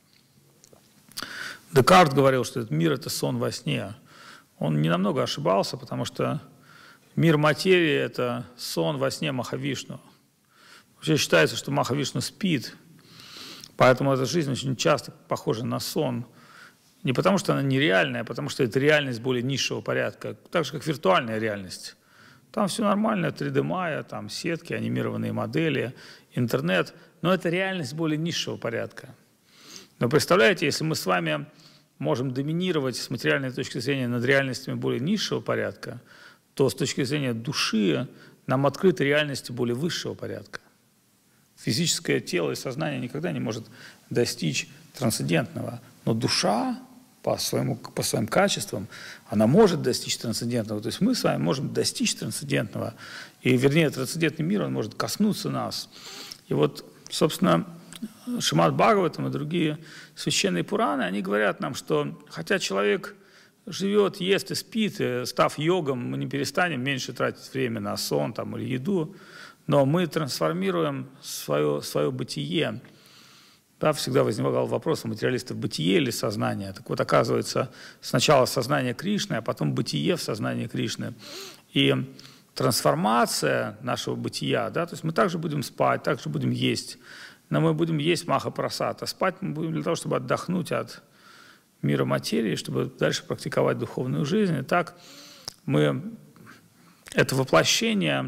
Декарт говорил, что этот мир – это сон во сне. Он не намного ошибался, потому что мир материи – это сон во сне Махавишну. Вообще считается, что Махавишну спит, поэтому эта жизнь очень часто похожа на сон. Не потому, что она нереальная, а потому, что это реальность более низшего порядка, так же, как виртуальная реальность. Там все нормально, 3D-майя, там сетки, анимированные модели, интернет, но это реальность более низшего порядка. Но представляете, если мы с вами можем доминировать с материальной точки зрения над реальностями более низшего порядка, то с точки зрения души нам открыты реальности более высшего порядка. Физическое тело и сознание никогда не может достичь трансцендентного, но душа по своим качествам, она может достичь трансцендентного. То есть мы с вами можем достичь трансцендентного, и, вернее, трансцендентный мир, он может коснуться нас. И вот, собственно, Шримад Бхагаватам и другие священные Пураны, они говорят нам, что хотя человек живет, ест и спит, и, став йогом, мы не перестанем меньше тратить время на сон там, или еду, но мы трансформируем свое бытие. Да, всегда возникал вопрос у материалистов, бытие или сознание. Так вот, оказывается, сначала сознание Кришны, а потом бытие в сознании Кришны. И трансформация нашего бытия, да, то есть мы также будем спать, также будем есть, но мы будем есть Махапрасад, а спать мы будем для того, чтобы отдохнуть от мира материи, чтобы дальше практиковать духовную жизнь. И так мы это воплощение,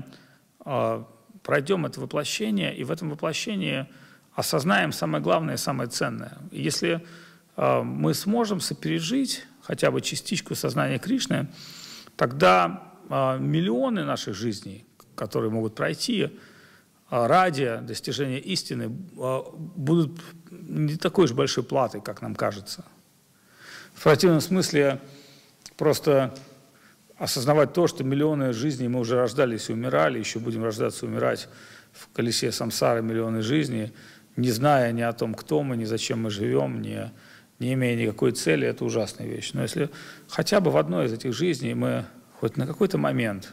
пройдем это воплощение, и в этом воплощении осознаем самое главное и самое ценное. И если мы сможем сопережить хотя бы частичку сознания Кришны, тогда миллионы наших жизней, которые могут пройти ради достижения истины, будут не такой уж большой платой, как нам кажется. В противном смысле просто осознавать то, что миллионы жизней мы уже рождались и умирали, еще будем рождаться и умирать в колесе самсары миллионы жизней, не зная ни о том, кто мы, ни зачем мы живем, не имея никакой цели, это ужасная вещь. Но если хотя бы в одной из этих жизней мы хоть на какой-то момент,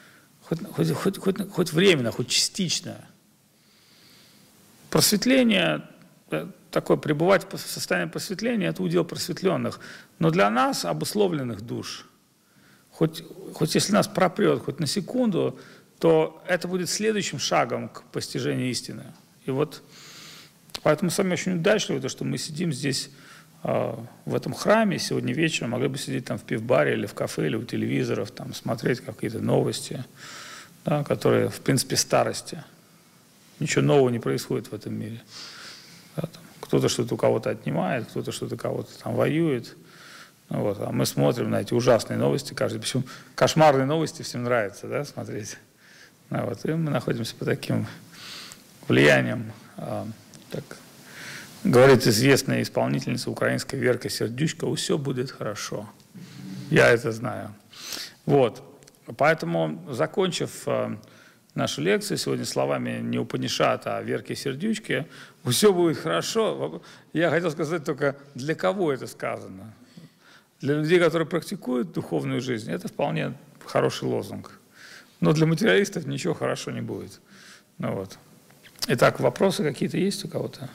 хоть временно, хоть частично, просветление, такое пребывать в состоянии просветления, это удел просветленных. Но для нас, обусловленных душ, хоть если нас пропрет хоть на секунду, то это будет следующим шагом к постижению истины. И вот поэтому сами очень удачливы, то, что мы сидим здесь, в этом храме, сегодня вечером, могли бы сидеть там в пивбаре или в кафе, или у телевизоров, там, смотреть какие-то новости, да, которые, в принципе, старости. Ничего нового не происходит в этом мире. Да, кто-то что-то у кого-то отнимает, кто-то что-то кого-то там воюет. Ну, вот, а мы смотрим на эти ужасные новости, причем кошмарные новости всем нравится, да, смотреть. Ну, вот, и мы находимся под таким влиянием, так говорит известная исполнительница украинская Верка Сердючка, «Все будет хорошо». Я это знаю. Вот. Поэтому, закончив нашу лекцию сегодня словами не Упанишата, а Верки Сердючки, «Все будет хорошо», я хотел сказать только, для кого это сказано. Для людей, которые практикуют духовную жизнь, это вполне хороший лозунг. Но для материалистов ничего хорошо не будет. Ну, вот. Итак, вопросы какие-то есть у кого-то?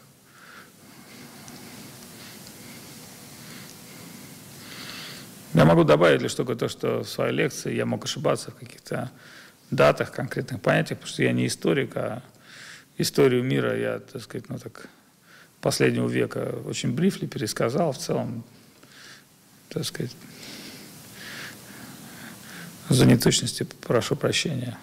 Я могу добавить лишь только то, что в своей лекции я мог ошибаться в каких-то датах, конкретных понятиях, потому что я не историк, а историю мира я, так сказать, последнего века очень брифли пересказал. В целом, так сказать, за неточности прошу прощения.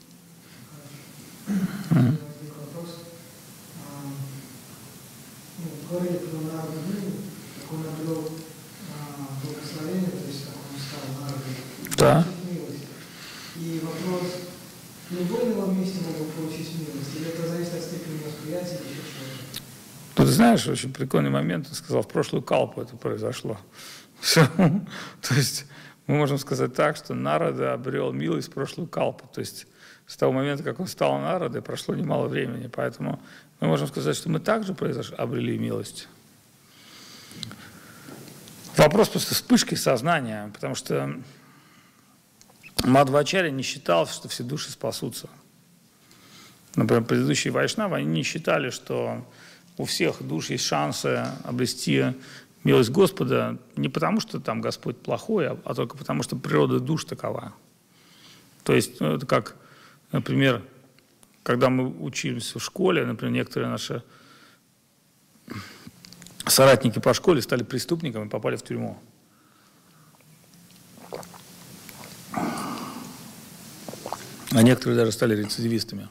Говорили про народный мир, как он обрел благословение, то есть как он стал народом.
Да.
И вопрос, в любом ином месте могут получить милость, или это зависит от степени восприятия или еще что-то?
Ну, ты знаешь, очень прикольный момент, ты сказал, в прошлую калпу это произошло. Все. То есть Мы можем сказать так, что Нарада обрел милость в прошлую калпу. То есть с того момента, как он стал Нарадой, прошло немало времени. Поэтому мы можем сказать, что мы также обрели милость. Вопрос просто вспышки сознания, потому что Мадхвачарья не считал, что все души спасутся. Например, предыдущие вайшнавы, они не считали, что у всех душ есть шансы обрести милость Господа не потому, что там Господь плохой, а только потому, что природа душ такова. То есть, ну, это как, например, когда мы учились в школе, например, некоторые наши соратники по школе стали преступниками и попали в тюрьму. А некоторые даже стали рецидивистами.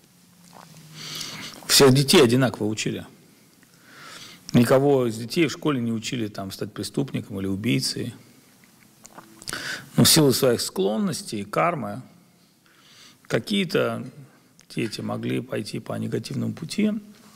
Всех детей одинаково учили. Никого из детей в школе не учили там, стать преступником или убийцей. Но в силу своих склонностей, кармы, какие-то дети могли пойти по негативному пути.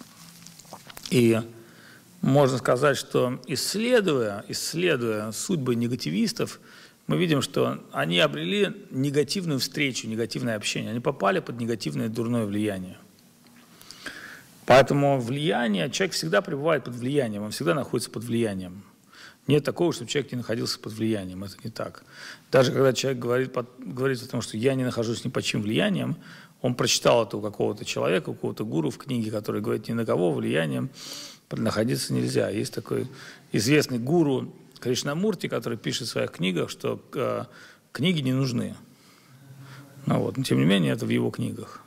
И можно сказать, что исследуя судьбы негативистов, мы видим, что они обрели негативную встречу, негативное общение. Они попали под негативное дурное влияние. Поэтому влияние, человек всегда пребывает под влиянием, он всегда находится под влиянием. Нет такого, чтобы человек не находился под влиянием, это не так. Даже когда человек говорит о том, что я не нахожусь ни под чьим влиянием, он прочитал это у какого-то человека, у какого-то гуру в книге, который говорит, ни на кого влиянием находиться нельзя. Есть такой известный гуру Кришнамурти, который пишет в своих книгах, что книги не нужны. Но тем не менее, это в его книгах.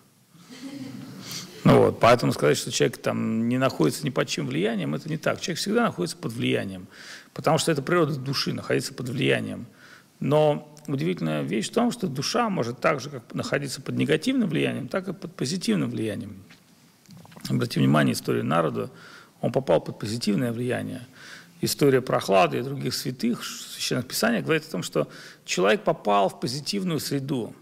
Поэтому сказать, что человек там не находится ни под чьим влиянием, это не так. Человек всегда находится под влиянием, потому что это природа души, находиться под влиянием. Но удивительная вещь в том, что душа может так же, как находиться под негативным влиянием, так и под позитивным влиянием. Обратите внимание, история Нарады, он попал под позитивное влияние. История Прохлады и других святых в Священных Писаниях говорит о том, что человек попал в позитивную среду.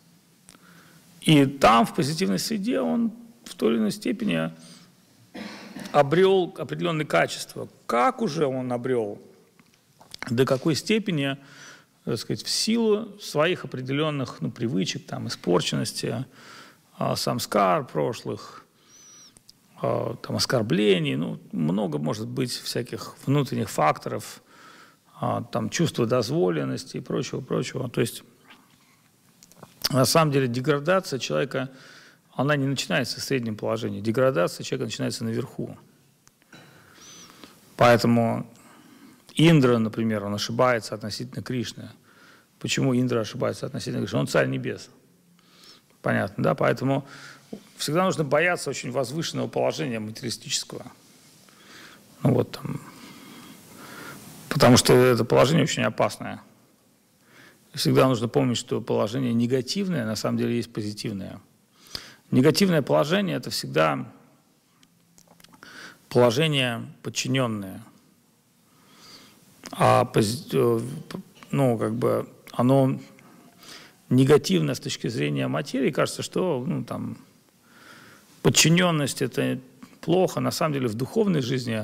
И там, в позитивной среде, он в той или иной степени обрел определенные качества. Как уже он обрел? До какой степени, так сказать, в силу своих определенных привычек, там, испорченности, самскар прошлых, там, оскорблений, много может быть всяких внутренних факторов, там, чувства дозволенности и прочего. То есть, на самом деле, деградация человека, она не начинается в среднем положении. Деградация человека начинается наверху. Поэтому Индра, например, он ошибается относительно Кришны. Почему Индра ошибается относительно Кришны? Он царь небес. Понятно, да? Поэтому всегда нужно бояться очень возвышенного положения материалистического. Потому что это положение очень опасное. Всегда нужно помнить, что положение негативное на самом деле есть позитивное. Негативное положение – это всегда положение подчиненное. Оно негативно с точки зрения материи. Кажется, что подчиненность – это плохо. На самом деле в духовной жизни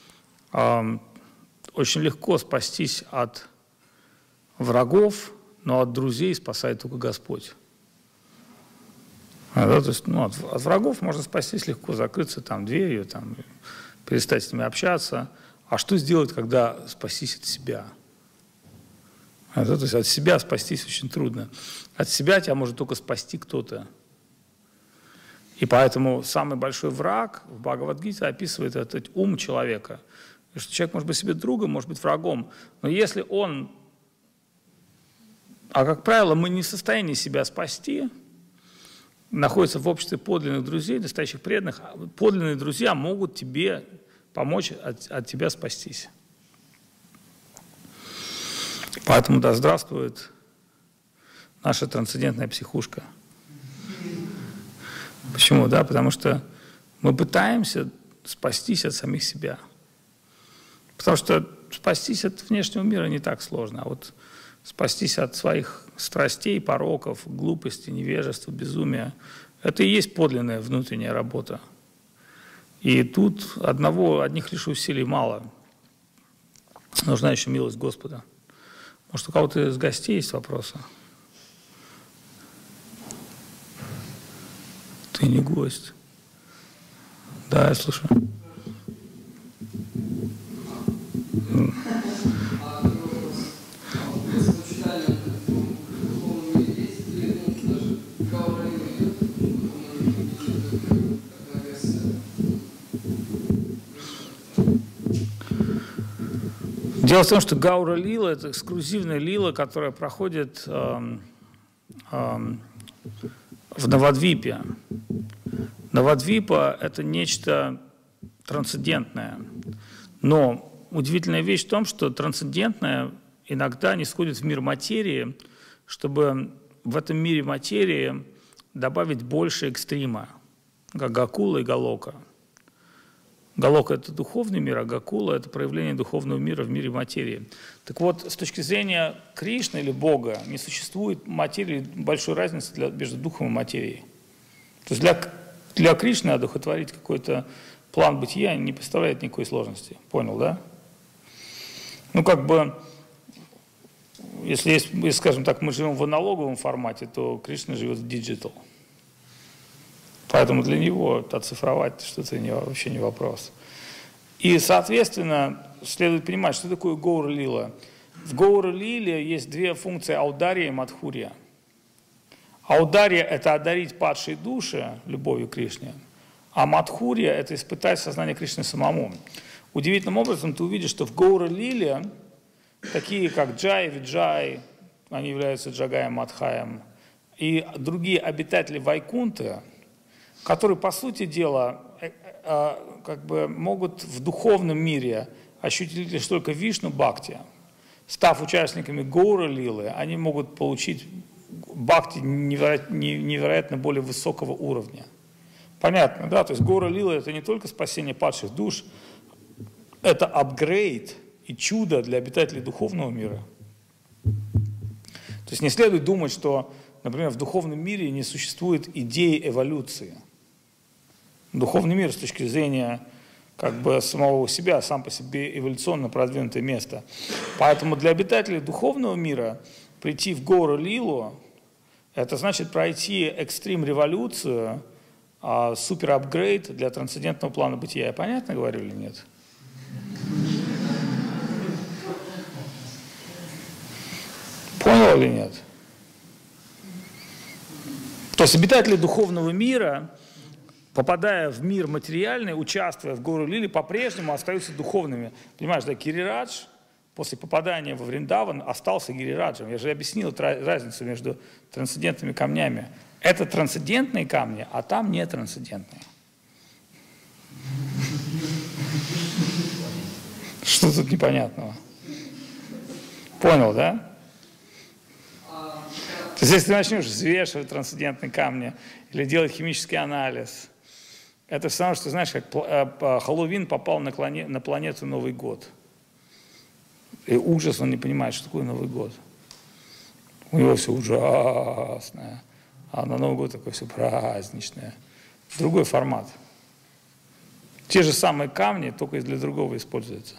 очень легко спастись от врагов, но от друзей спасает только Господь. То есть, от врагов можно спастись легко, закрыться там дверью, там, перестать с ними общаться. А что сделать, когда спастись от себя? То есть от себя спастись очень трудно. От себя тебя может только спасти кто-то. И поэтому самый большой враг в Бхагавад-гите описывает этот ум человека. Что человек может быть себе другом, может быть врагом. Но если он... А как правило, мы не в состоянии себя спасти, находятся в обществе подлинных друзей, настоящих преданных, подлинные друзья могут тебе помочь от тебя спастись. Поэтому да здравствует наша трансцендентная психушка. Почему? Да, потому что мы пытаемся спастись от самих себя. Потому что спастись от внешнего мира не так сложно, а спастись от своих страстей, пороков, глупости, невежества, безумия – это и есть подлинная внутренняя работа. И тут одних лишь усилий мало. Нужна еще милость Господа. Может, у кого-то из гостей есть вопросы? Ты не гость. Да, я слушаю. Дело в том, что Гаура Лила – это эксклюзивная лила, которая проходит в Навадвипе. Навадвипа – это нечто трансцендентное. Но удивительная вещь в том, что трансцендентное иногда не сходит в мир материи, чтобы в этом мире материи добавить больше экстрима, как Гакула и Галока. Галока – это духовный мир, а Гакула – это проявление духовного мира в мире материи. Так вот, с точки зрения Кришны или Бога не существует материи большой разницы между духом и материей. То есть для Кришны одухотворить какой-то план бытия не представляет никакой сложности. Понял, да? Ну, как бы, если, скажем так, мы живем в аналоговом формате, то Кришна живет в диджитал. Поэтому для него оцифровать что-то вообще не вопрос. И, соответственно, следует понимать, что такое Гаура Лила. В Гаура Лиле есть две функции – аудария и мадхурия. Аудария – это одарить падшие души любовью к Кришне, а мадхурия – это испытать сознание Кришны самому. Удивительным образом ты увидишь, что в Гаура Лиле такие, как Джай, Виджай, они являются Джагаем, Мадхаем, и другие обитатели Вайкунты, которые, по сути дела, как бы могут в духовном мире ощутить лишь только Вишну Бхакти. Став участниками Гаура Лилы, они могут получить Бхакти невероятно более высокого уровня. Понятно, да? То есть Гаура Лила – это не только спасение падших душ, это апгрейд и чудо для обитателей духовного мира. То есть не следует думать, что, например, в духовном мире не существует идеи эволюции. Духовный мир с точки зрения как бы самого себя, сам по себе эволюционно продвинутое место. Поэтому для обитателей духовного мира прийти в Гаура Лилу – это значит пройти экстрим-революцию, супер-апгрейд для трансцендентного плана бытия. Я понятно говорю или нет? Понял или нет? То есть обитатели духовного мира, попадая в мир материальный, участвуя в Гаура Лиле, по-прежнему остаются духовными. Понимаешь, да, Гирирадж после попадания во Вриндаван остался Гирираджем. Я же объяснил разницу между трансцендентными камнями. Это трансцендентные камни, а там не трансцендентные. Что тут непонятного? Понял, да? То есть, если ты начнешь взвешивать трансцендентные камни или делать химический анализ, это все равно, что, знаешь, как Хэллоуин попал на планету Новый год. И ужас, он не понимает, что такое Новый год. У него все ужасное, а на Новый год такое все праздничное. Другой формат. Те же самые камни, только для другого используются.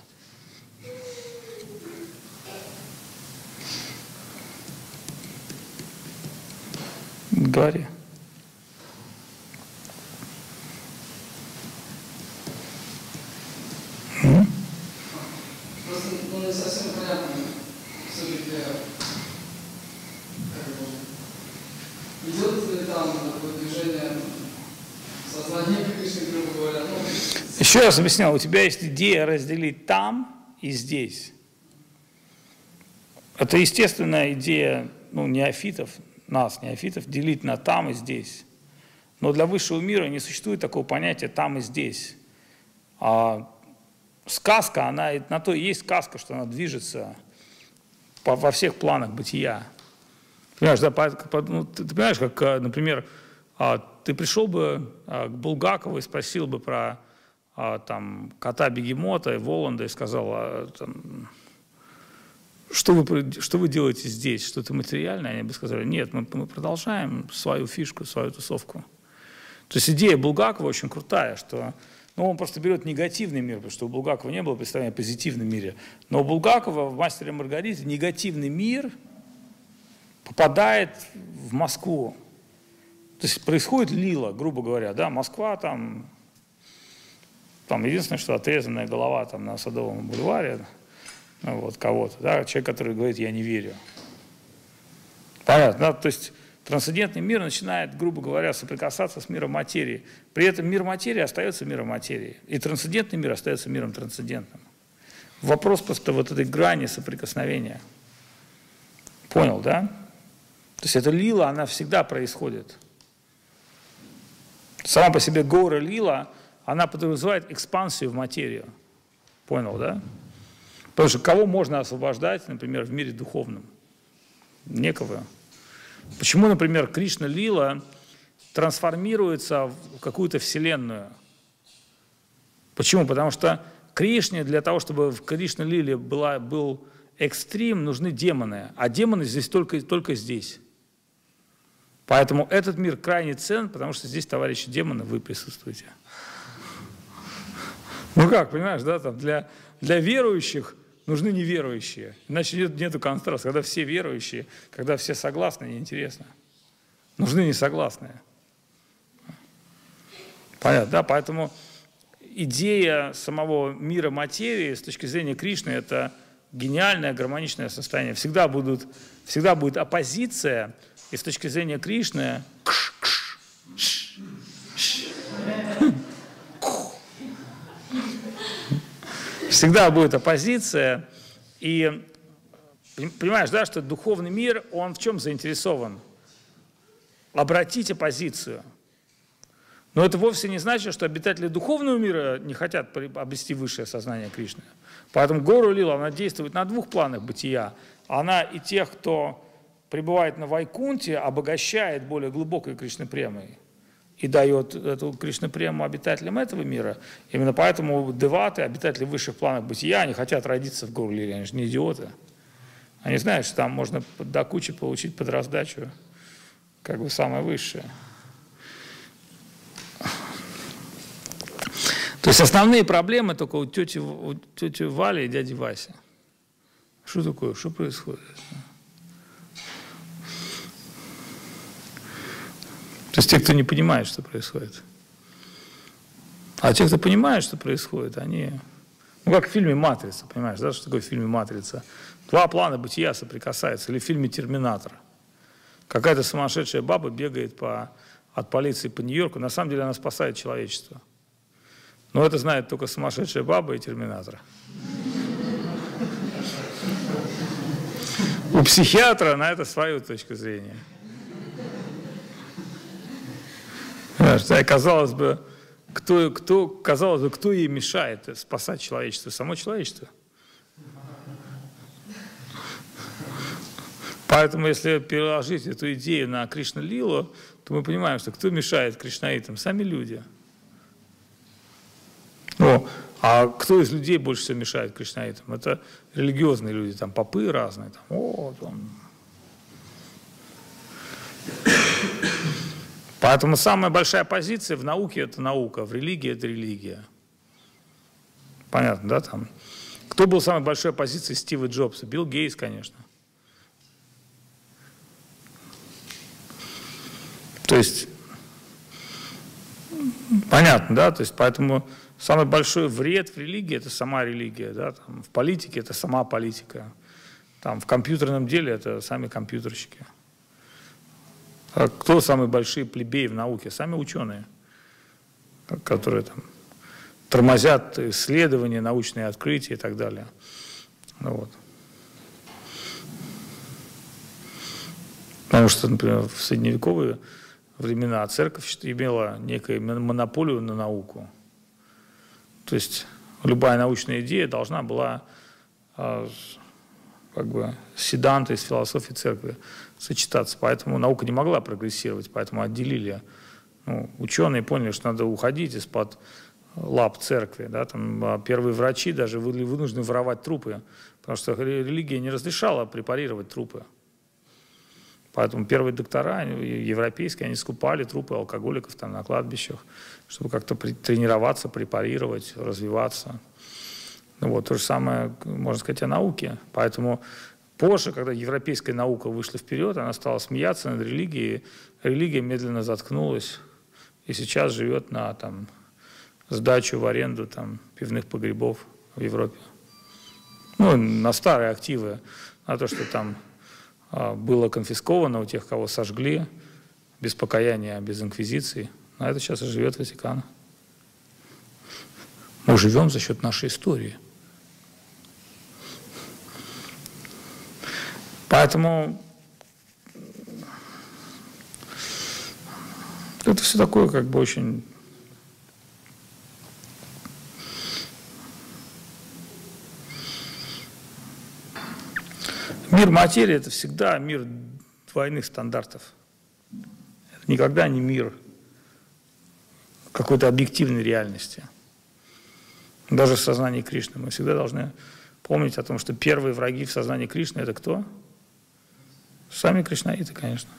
Говори.
Просто не совсем понятно, все-таки, идет ли там такое движение сознания Кришны, грубо говоря?
Еще раз объяснял, у тебя есть идея разделить там и здесь. Это естественная идея неофитов, нас, неофитов, делить на там и здесь. Но для высшего мира не существует такого понятия там и здесь. А сказка, она на то и есть сказка, что она движется во всех планах бытия. Понимаешь, да, ты понимаешь, как, например, ты пришел бы к Булгакову и спросил бы про там, кота Бегемота и Воланда и сказал, что вы делаете здесь, что-то материальное? Они бы сказали, нет, мы продолжаем свою фишку, свою тусовку. То есть идея Булгакова очень крутая, что, но он просто берет негативный мир, потому что у Булгакова не было представления о позитивном мире. Но у Булгакова в «Мастере и Маргарите» негативный мир попадает в Москву. То есть происходит лила, грубо говоря, да, Москва там единственное, что отрезанная голова там на Садовом бульваре, ну, вот кого-то, да, человек, который говорит, я не верю. Понятно, да? То есть трансцендентный мир начинает, грубо говоря, соприкасаться с миром материи. При этом мир материи остается миром материи, и трансцендентный мир остается миром трансцендентным. Вопрос просто вот этой грани соприкосновения. Понял, да? То есть эта лила, она всегда происходит. Сама по себе гора лила, она подразумевает экспансию в материю. Понял, да? Потому что кого можно освобождать, например, в мире духовном? Некого. Почему, например, Кришна лила трансформируется в какую-то вселенную? Почему? Потому что Кришне, для того, чтобы в Кришна лиле был экстрим, нужны демоны. А демоны здесь только здесь. Поэтому этот мир крайне ценен, потому что здесь, товарищи демоны, вы присутствуете. Ну как, понимаешь, да, там для верующих нужны неверующие. Иначе нету контраста. Когда все верующие, когда все согласны, неинтересно. Нужны несогласные. Понятно, да? Поэтому идея самого мира материи с точки зрения Кришны – это гениальное, гармоничное состояние. Всегда будет оппозиция, и с точки зрения Кришны всегда будет оппозиция. И понимаешь, да, что духовный мир, он в чем заинтересован? Обратить оппозицию. Но это вовсе не значит, что обитатели духовного мира не хотят обрести высшее сознание Кришны. Поэтому Гора Лила, она действует на двух планах бытия. Она и тех, кто пребывает на Вайкунте, обогащает более глубокой Кришна-премой и дает эту Кришна-прему обитателям этого мира. Именно поэтому деваты, обитатели высших планов бытия, они хотят родиться в Гора Лиле, они же не идиоты. Они знают, что там можно до кучи получить под раздачу как бы самое высшее. То есть основные проблемы только у тети Вали и дяди Васи. Что такое? Что происходит? То есть те, кто не понимает, что происходит. А те, кто понимает, что происходит, они... Ну, как в фильме «Матрица», понимаешь, да, что такое в фильме «Матрица»? Два плана бытия соприкасаются. Или в фильме «Терминатор». Какая-то сумасшедшая баба бегает от полиции по Нью-Йорку. На самом деле она спасает человечество. Но это знает только сумасшедшая баба и Терминатор. У психиатра на это свою точку зрения. Казалось бы, кто ей мешает спасать человечество? Само человечество. Поэтому, если переложить эту идею на Кришна-лилу, то мы понимаем, что кто мешает кришнаитам? Сами люди. А кто из людей больше всего мешает кришнаитам? Это религиозные люди, там попы разные. Поэтому самая большая позиция в науке – это наука, в религии – это религия. Понятно, да? Там. Кто был самой большой оппозицией Стива Джобса? Билл Гейтс, конечно. То есть, понятно, да? То есть, поэтому самый большой вред в религии – это сама религия. Да? Там, в политике – это сама политика. Там, в компьютерном деле – это сами компьютерщики. А кто самые большие плебеи в науке? Сами ученые, которые там тормозят исследования, научные открытия и так далее. Ну, вот. Потому что, например, в средневековые времена церковь имела некую монополию на науку. То есть любая научная идея должна была как бы с седантой, с философией церкви сочетаться. Поэтому наука не могла прогрессировать, поэтому отделили. Ученые поняли, что надо уходить из-под лап церкви. Да? Там первые врачи даже были вынуждены воровать трупы, потому что религия не разрешала препарировать трупы. Поэтому первые доктора европейские, они скупали трупы алкоголиков там на кладбищах, чтобы как-то тренироваться, препарировать, развиваться. Ну, вот, то же самое, можно сказать, о науке. Поэтому позже, когда европейская наука вышла вперед, она стала смеяться над религией, религия медленно заткнулась и сейчас живет на там, сдачу в аренду там, пивных погребов в Европе. Ну, на старые активы, на то, что там было конфисковано у тех, кого сожгли, без покаяния, без инквизиции. На это сейчас и живет Ватикан. Мы живем за счет нашей истории. Поэтому это все такое как бы очень... Мир материи – это всегда мир двойных стандартов. Это никогда не мир какой-то объективной реальности. Даже в сознании Кришны мы всегда должны помнить о том, что первые враги в сознании Кришны – это кто? Сами кришнаиты, конечно.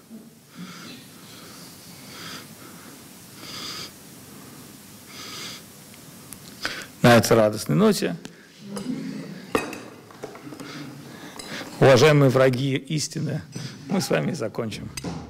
На этой радостной ноте, уважаемые враги истины, мы с вами закончим.